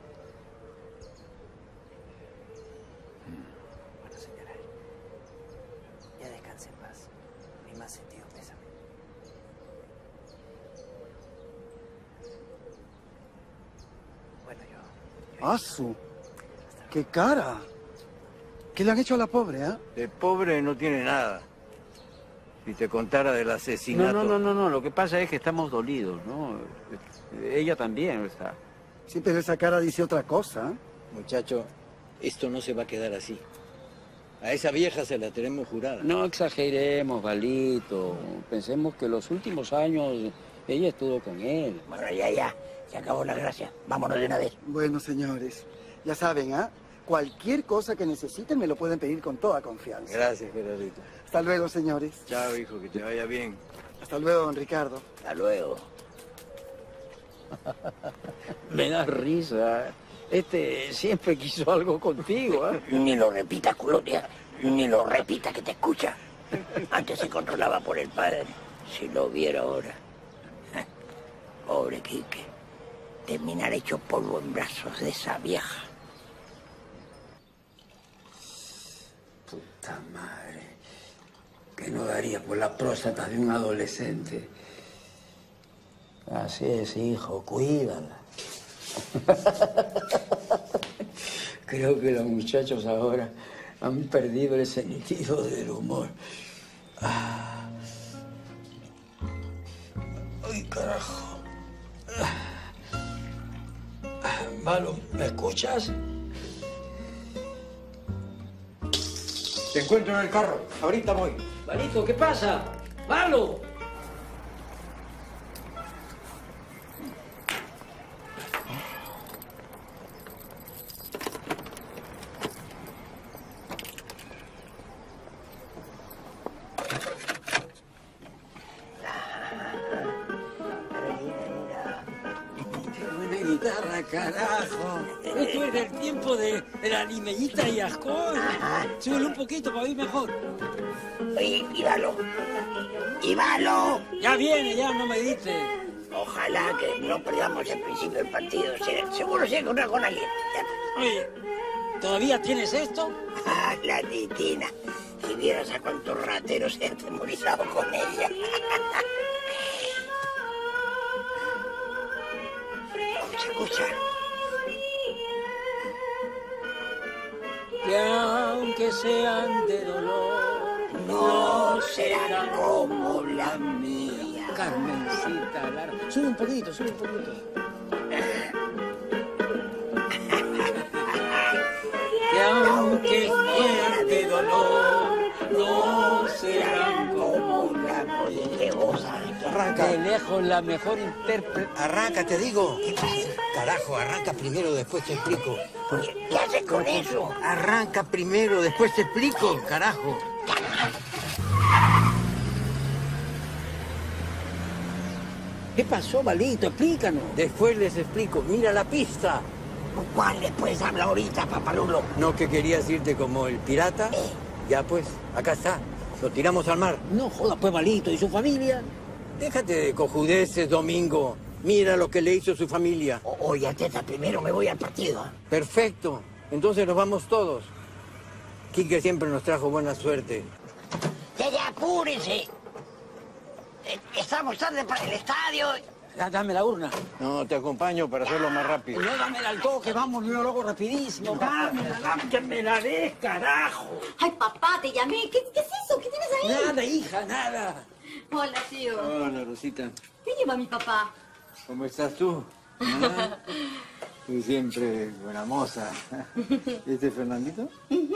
Bueno, señora, ya descanse en paz. Mi más sentido pésame. Bueno, yo... ¡Asu! ¡Qué cara! ¿Qué le han hecho a la pobre, ah? ¿eh? De pobre no tiene nada. Si te contara del asesinato... No, no, no, no, no. Lo que pasa es que estamos dolidos, ¿no? Ella también está. Sí, pero esa cara dice otra cosa. Muchacho, esto no se va a quedar así. A esa vieja se la tenemos jurada. No exageremos, Valito. Pensemos que los últimos años ella estuvo con él. Bueno, ya, ya. Se acabó la gracia. Vámonos de una vez. Bueno, señores, ya saben, ¿ah? Cualquier cosa que necesiten me lo pueden pedir con toda confianza. Gracias, Gerardito. Hasta luego, señores. Chao, hijo, que te vaya bien. Hasta luego, don Ricardo. Hasta luego. Me da risa. Este siempre quiso algo contigo, ¿eh? Ni lo repita, Culotia. Ni lo repita, que te escucha. Antes se controlaba por el padre. Si lo viera ahora. Pobre Quique. Terminar hecho polvo en brazos de esa vieja. Puta madre. ¿Qué no daría por la próstata de un adolescente? Así es, hijo, cuídala. Creo que los muchachos ahora han perdido el sentido del humor. Ah. Ay, carajo. Malo, ¿me escuchas? Te encuentro en el carro. Ahorita voy. Valito, ¿qué pasa? ¡Malo! Carajo, esto es del tiempo de, de la limeñita y Ascón. Súbele un poquito para oír mejor. Oye, Ivalo, Ivalo. Ya viene, ya no me dices. Ojalá que no perdamos el principio del partido. Seguro se encuentra con alguien. Oye, ¿todavía tienes esto? Ah, la titina. Si vieras a cuántos rateros se han atemorizado con ella. Escucha. Que aunque sean de dolor, no serán como la mía. Carmencita Lara. Sube un poquito, sube un poquito. Que aunque sean de dolor, no serán como la mía. Arranca. De lejos la mejor intérprete. Arranca, te digo. ¿Qué pasa? Carajo, arranca primero, después te explico. ¿Qué haces con eso? Arranca primero, después te explico, carajo. ¿Qué pasó, Valito? Explícanos. Después les explico. Mira la pista. ¿Cuál después habla ahorita, papalulo? ¿No que querías irte como el pirata? Eh. Ya pues, acá está. Lo tiramos al mar. No joda, pues, Valito. ¿Y su familia? Déjate de cojudeces, Domingo. Mira lo que le hizo su familia. O oye, Teta, primero me voy al partido. Perfecto. Entonces nos vamos todos. Quique siempre nos trajo buena suerte. Ya, ya, apúrese. Estamos tarde para el estadio. Ya, dame la urna. No, te acompaño para hacerlo más rápido. No, dame al toque, vamos, yo lo hago rapidísimo. Dámela, dame, que me la des, carajo. Ay, papá, te llamé. ¿Qué, qué es eso? ¿Qué tienes ahí? Nada, hija, nada. Hola, tío. Hola, Rosita. ¿Qué lleva mi papá? ¿Cómo estás tú? ¿Ah? Tú siempre buena moza. ¿Este es Fernandito? Uh-huh.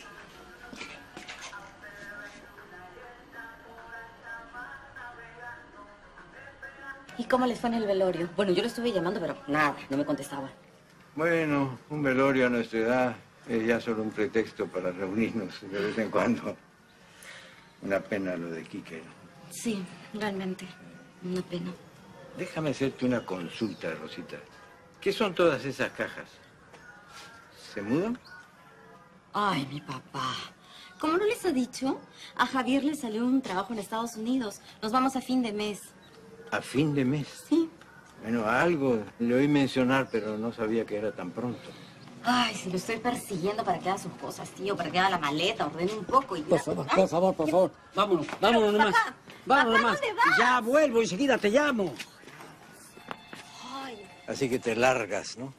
¿Y cómo les fue en el velorio? Bueno, yo lo estuve llamando, pero nada, no me contestaba. Bueno, un velorio a nuestra edad es ya solo un pretexto para reunirnos de vez en cuando. Una pena lo de Quique, ¿no? Sí, realmente, una pena. Déjame hacerte una consulta, Rosita. ¿Qué son todas esas cajas? ¿Se mudan? Ay, mi papá. Como no les ha dicho, a Javier le salió un trabajo en Estados Unidos. Nos vamos a fin de mes. ¿A fin de mes? Sí. Bueno, algo le oí mencionar, pero no sabía que era tan pronto. Ay, si lo estoy persiguiendo para que haga sus cosas, tío, para que haga la maleta, ordene un poco y... Por favor, por favor, por favor. Vámonos, vámonos nomás. Papá, Vámonos papá, nomás. ¿dónde vas? Ya vuelvo, enseguida te llamo. Ay. Así que te largas, ¿no?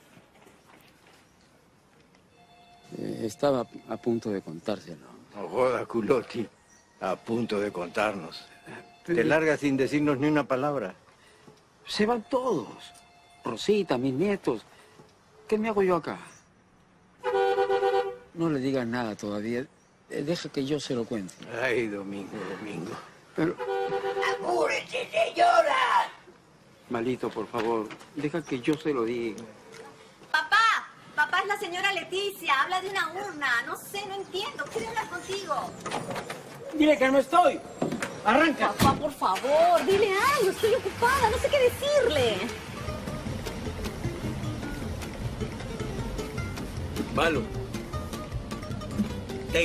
Eh, estaba a punto de contárselo. No jodas, Culotti. A punto de contarnos. Te largas sin decirnos ni una palabra. Se van todos. Rosita, mis nietos. ¿Qué me hago yo acá? No le digas nada todavía. Eh, Deja que yo se lo cuente. Ay, Domingo, Domingo. Pero, ¡Apúrese, señora! Malito, por favor, deja que yo se lo diga. Papá, papá es la señora Leticia, habla de una urna. No sé, no entiendo. Quiero hablar contigo. Dile que no estoy. Arranca. Papá, por favor, dile algo. Estoy ocupada, no sé qué decirle. Malo. Hey.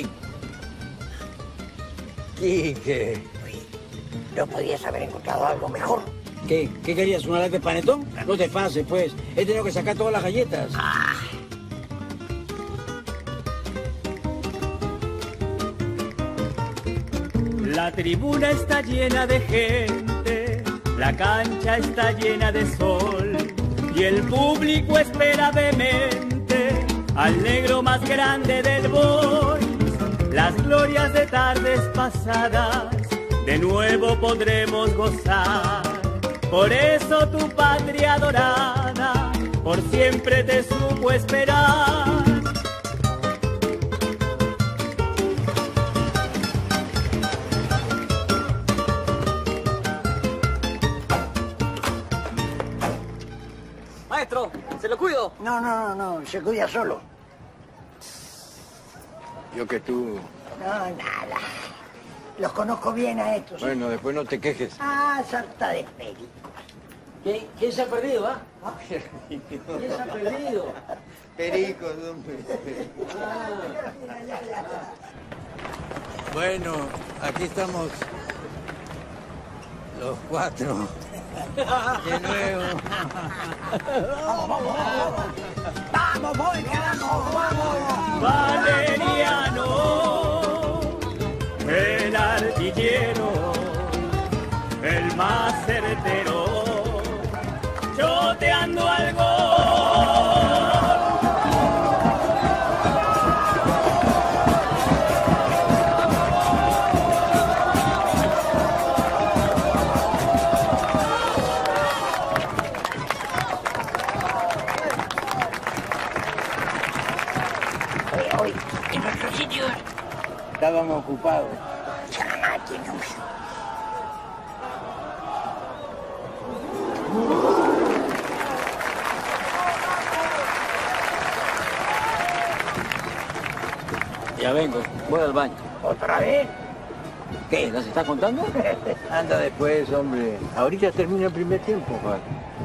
Quique. ¿No podías haber encontrado algo mejor? ¿Qué? ¿Qué querías? ¿Una lata de panetón? No te pases, pues. He tenido que sacar todas las galletas. Ah. La tribuna está llena de gente, la cancha está llena de sol. y el público espera demente al negro más grande del boys. Las glorias de tardes pasadas de nuevo podremos gozar. Por eso tu patria adorada por siempre te supo esperar. Maestro, ¿se lo cuido? No, no, no, no, se cuida solo. Yo que tú... No, nada. Los conozco bien a estos. Bueno, después no te quejes. Ah, sarta de perico. ¿Quién, quién se ha perdido, ah? ¿Quién se ha perdido? Pericos, hombre. Bueno, aquí estamos los cuatro. De nuevo. Vamos, vamos, vamos. Vamos, voy, carajo, vamos. Valeriano, el artillero, el más certero, choteando al gol. Estaban ocupados. Ya vengo, voy al baño. ¿Otra vez? ¿Qué? ¿Las estás contando? Anda después, hombre. Ahorita termina el primer tiempo, Juan.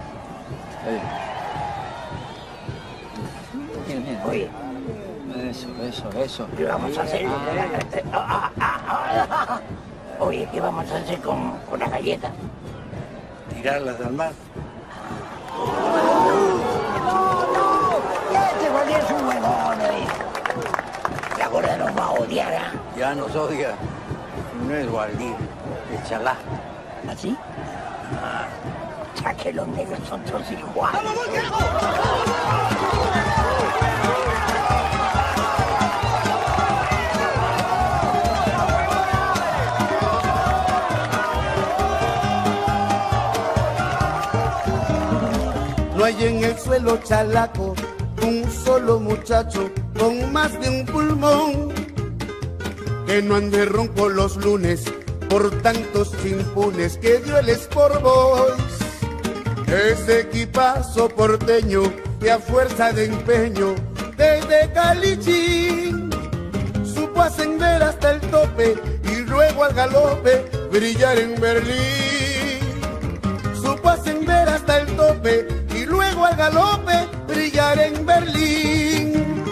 Mira, mira. Oye. Eso, eso, eso. ¿Qué vamos a hacer? Ah. Oye, ¿qué vamos a hacer con, con las galletas? Tirarlas al mar. No, no. Este Juan es un huevón, ¿eh? La gorda nos va a odiar, ¿ah? Ya nos odia. No es Waldir, es Chalá. ¿Así? Ah, ya que los negros son todos iguales. No hay en el suelo chalaco un solo muchacho con más de un pulmón que no ande ronco los lunes por tantos chimpunes que dio el Sport Boys. Ese equipazo porteño que a fuerza de empeño desde Calichín supo ascender hasta el tope y luego al galope brillar en Berlín. Supo ascender hasta el tope y luego al galope brillar en Berlín.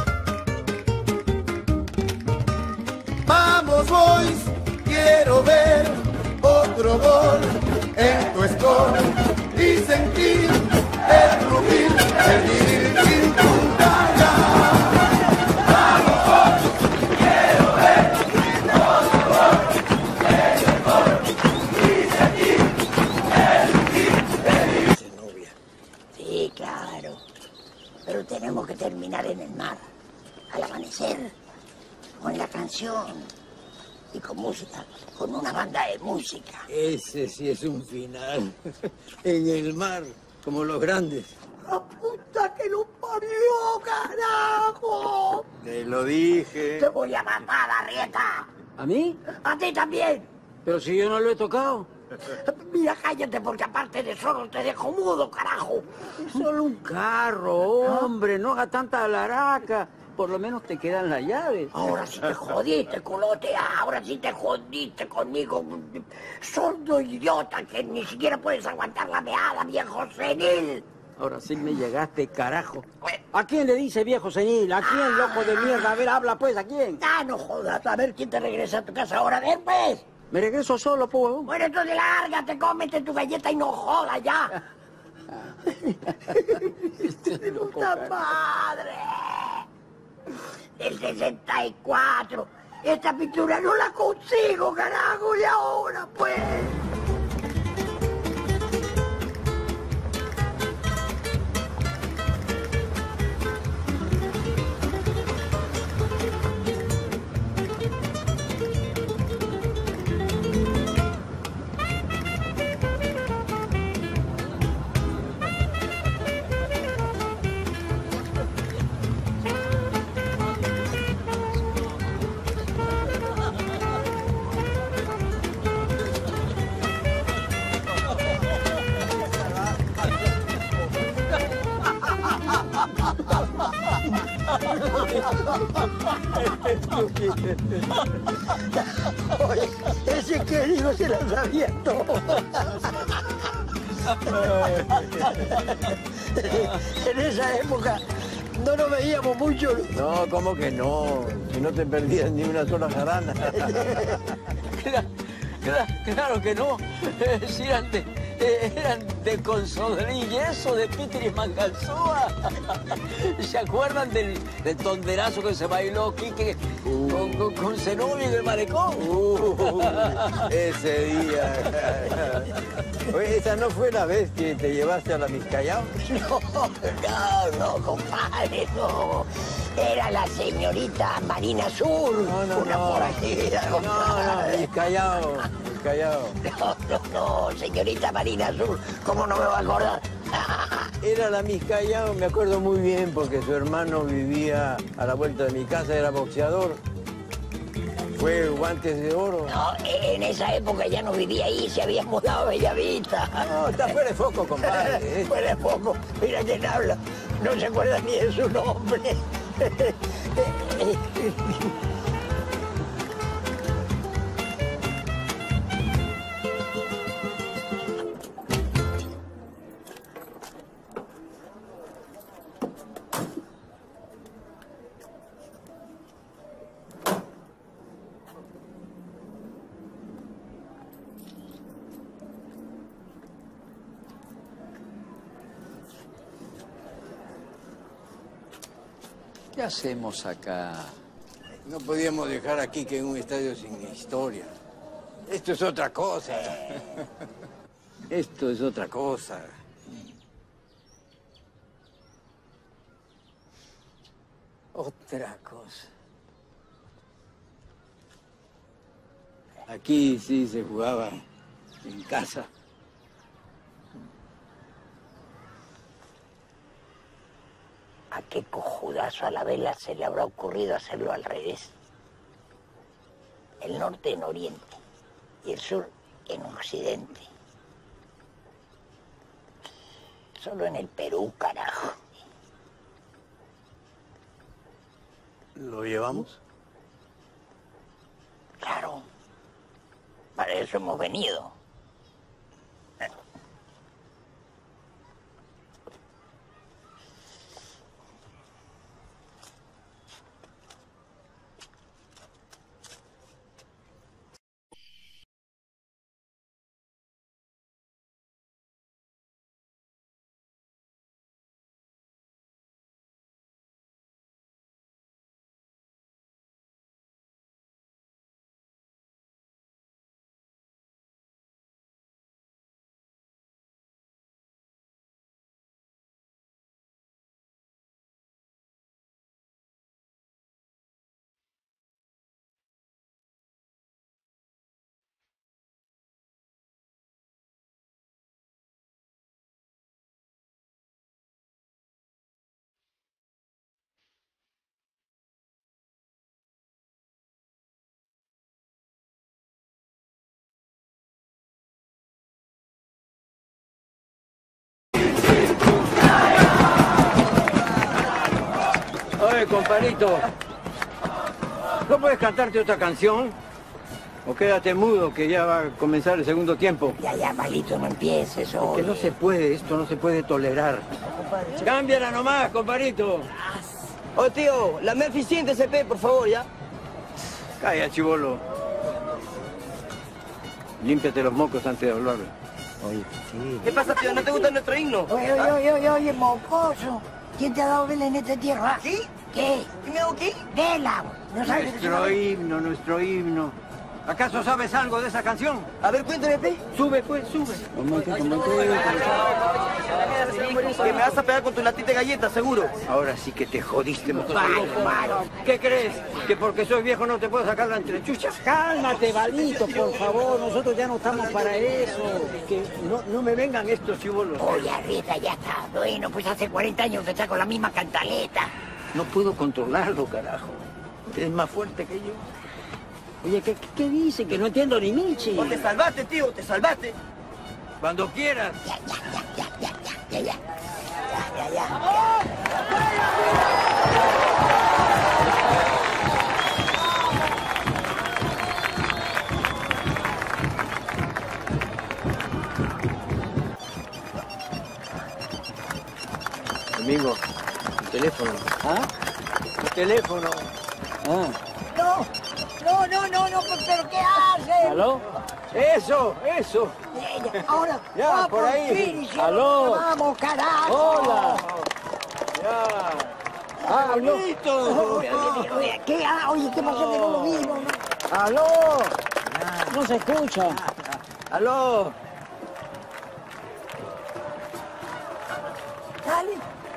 Vamos boys, quiero ver otro gol en tu score y sentir el rubí, el dirigín puntaga. Vamos boys, quiero ver otro gol en tu score y sentir el rubí, el dirigín. Sí, claro. Pero tenemos que terminar en el mar, al amanecer, con la canción y con música, con una banda de música. Ese sí es un final. En el mar, como los grandes. ¡La puta que lo parió, carajo! Te lo dije. Te voy a matar, Arrieta. ¿A mí? A ti también. Pero si yo no lo he tocado. Mira, cállate, porque aparte de solo te dejo mudo, carajo. Es solo un carro, hombre, no haga tanta alaraca. Por lo menos te quedan las llaves. Ahora sí te jodiste, culote. Ahora sí te jodiste conmigo. Sordo idiota que ni siquiera puedes aguantar la meada, viejo senil. Ahora sí me llegaste, carajo. ¿A quién le dice viejo senil? ¿A quién, loco de mierda? A ver, habla pues, ¿a quién? Ah, no jodas. A ver quién te regresa a tu casa ahora. Ven, pues. Me regreso solo, pues. Bueno, entonces lárgate, cómete tu galleta y no jodas ya. ¡Puta madre! El sesenta y cuatro. Esta pintura no la consigo, carajo, y ahora, pues. Oye, ese querido se la sabía todo. En esa época no nos veíamos mucho. No, ¿cómo que no? Si no te perdías ni una sola jarana. Claro, claro, claro que no. Si eran de, eran de Consodrín y eso, de Peter y Manganzoa. ¿Se acuerdan del, del tonderazo que se bailó Quique uh. con, con, con Zenobio en el malecón? Uh, ese día. Oye, ¿esa no fue la vez que te llevaste a la Miscayao? No, no, no, compadre, no. Era la señorita Marina Sur. No, no, una no. forajera, No, no, Miscayao, Miscayao. No, no, no, señorita Marina Sur, ¿cómo no me va a acordar? Era la Miscayao, me acuerdo muy bien, porque su hermano vivía a la vuelta de mi casa, era boxeador. Fue Guantes de Oro. No, en esa época ya no vivía ahí, se había mudado a Bellavista. No, está fuera de foco, compadre. Fuera de foco. Mira quién habla. No se acuerda ni de su nombre. ¿Qué hacemos acá? No podíamos dejar aquí que en un estadio sin historia. Esto es otra cosa. Esto es otra cosa. Otra cosa. Aquí sí se jugaba en casa. ¿A qué cojudazo a la vela se le habrá ocurrido hacerlo al revés? El norte en oriente y el sur en occidente. Solo en el Perú, carajo. ¿Lo llevamos? Claro. Para eso hemos venido. Oye, compadrito, ¿no puedes cantarte otra canción? O quédate mudo, que ya va a comenzar el segundo tiempo. Ya, ya, malito, no empieces, oye. Que no se puede, esto no se puede tolerar. Cámbiala nomás, compadrito. Oh, tío, la más eficiente C P, por favor, ¿ya? Calla, chibolo. Límpiate los mocos antes de hablar. Oye, sí. ¿Qué pasa, tío? ¿No te gusta nuestro himno? Oye, oye, oye, oye, oye, mocoso. ¿Quién te ha dado vela en esta tierra? ¿Sí? ¿Qué? ¿Qué me hago qué? Vela. ¿No sabes de qué se Nuestro trata? himno, nuestro himno. ¿Acaso sabes algo de esa canción? A ver, cuéntame, P. Sube, pues, sube. Que me vas a pegar con tu latita de galletas, seguro. Ahora sí que te jodiste, mocoso. Vale, vale. ¿Qué crees? ¿Que porque soy viejo no te puedo sacar la entrechucha? Cálmate, Valito, por favor. Nosotros ya no estamos para eso. Que no, no me vengan estos chibolos. Oye, Rita, ya está. Bueno, pues hace cuarenta años que está con la misma cantaleta. No puedo controlarlo, carajo. Es más fuerte que yo. Oye, ¿qué, qué dice? Que no entiendo ni Michi. Oh, te salvaste, tío, te salvaste. Cuando quieras. Ya, ya, ya, ya, ya, ya, ya, ya, ya, ya, ya. teléfono. ¿Ah? Tu teléfono. Ah. No, no, no, no, no, pero ¿qué hacen? ¿Aló? Eso, eso. Eh, Ahora, Ya, ah, por ahí. fin hicieron ¿Aló? lo que Vamos, carajo. Hola. Ya. Ah, no. Oye, oye, oye, ¿qué? Ah, oye, ¿qué pasó que no lo vimos? no? ¡Aló! No se escucha. ¡Aló! Dale.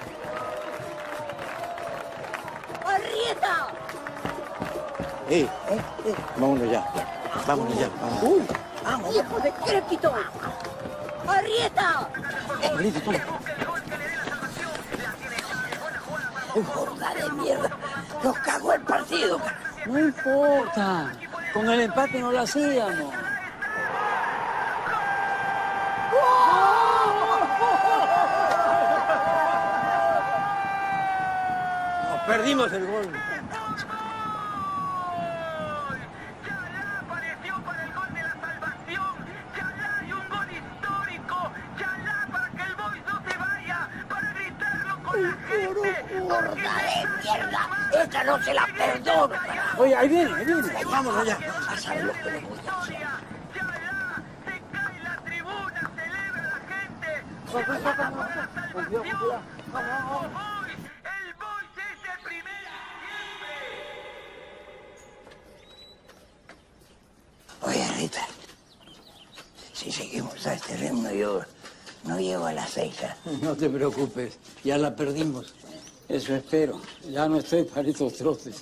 ¡Arrieta! ¡Eh! Vámonos ya. Vámonos ya. Vámonos. Uy, vamos, hijo de crépito. ¡Arrieta! Ahorita, toma. ¡Gorda de mierda! ¡Nos cagó el partido! No importa. Con el empate no lo hacíamos. Nos perdimos el gol. ¡Gorda de mierda! ¡Esta no se la perdono! Oye, ahí viene, ahí viene. Vámonos ya. A saber lo que le voy a decir. Oye, Rita, si seguimos a este ritmo yo no llego a las seis. ¿eh? No te preocupes, ya la perdimos. Eso espero. Ya no estoy para estos troces.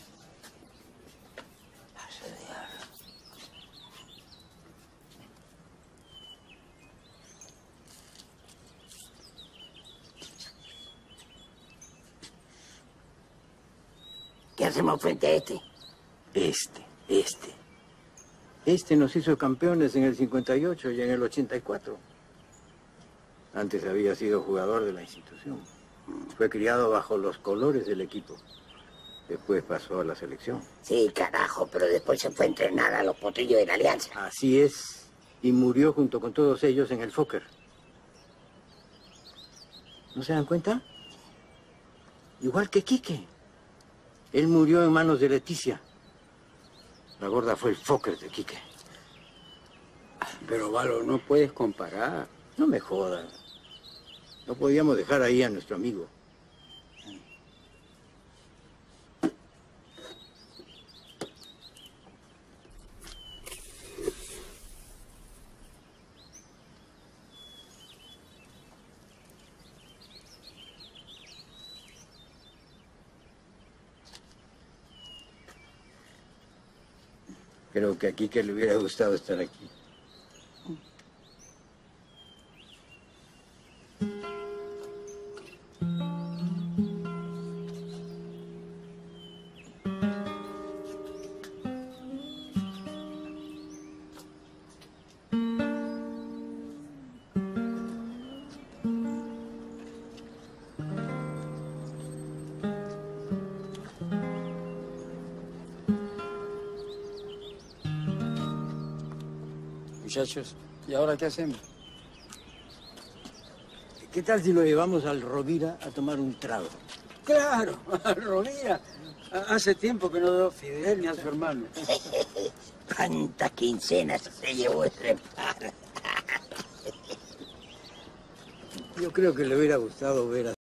¿Qué hacemos frente a este? Este, este. Este nos hizo campeones en el cincuenta y ocho y en el ochenta y cuatro. Antes había sido jugador de la institución. Fue criado bajo los colores del equipo. Después pasó a la selección. Sí, carajo, pero después se fue a entrenar a los potrillos de la Alianza. Así es. Y murió junto con todos ellos en el Fokker. ¿No se dan cuenta? Igual que Quique. Él murió en manos de Leticia. La gorda fue el Fokker de Quique. Pero, Valo, no puedes comparar. No me jodas. No podíamos dejar ahí a nuestro amigo. Creo que a Quique le hubiera gustado estar aquí. Muchachos, ¿y ahora qué hacemos? ¿Qué tal si lo llevamos al Rovira a tomar un trago? Claro, Rovira. Hace tiempo que no veo a Fidel ni a su hermano. ¿Cuántas quincenas se llevó ese par? Yo creo que le hubiera gustado ver a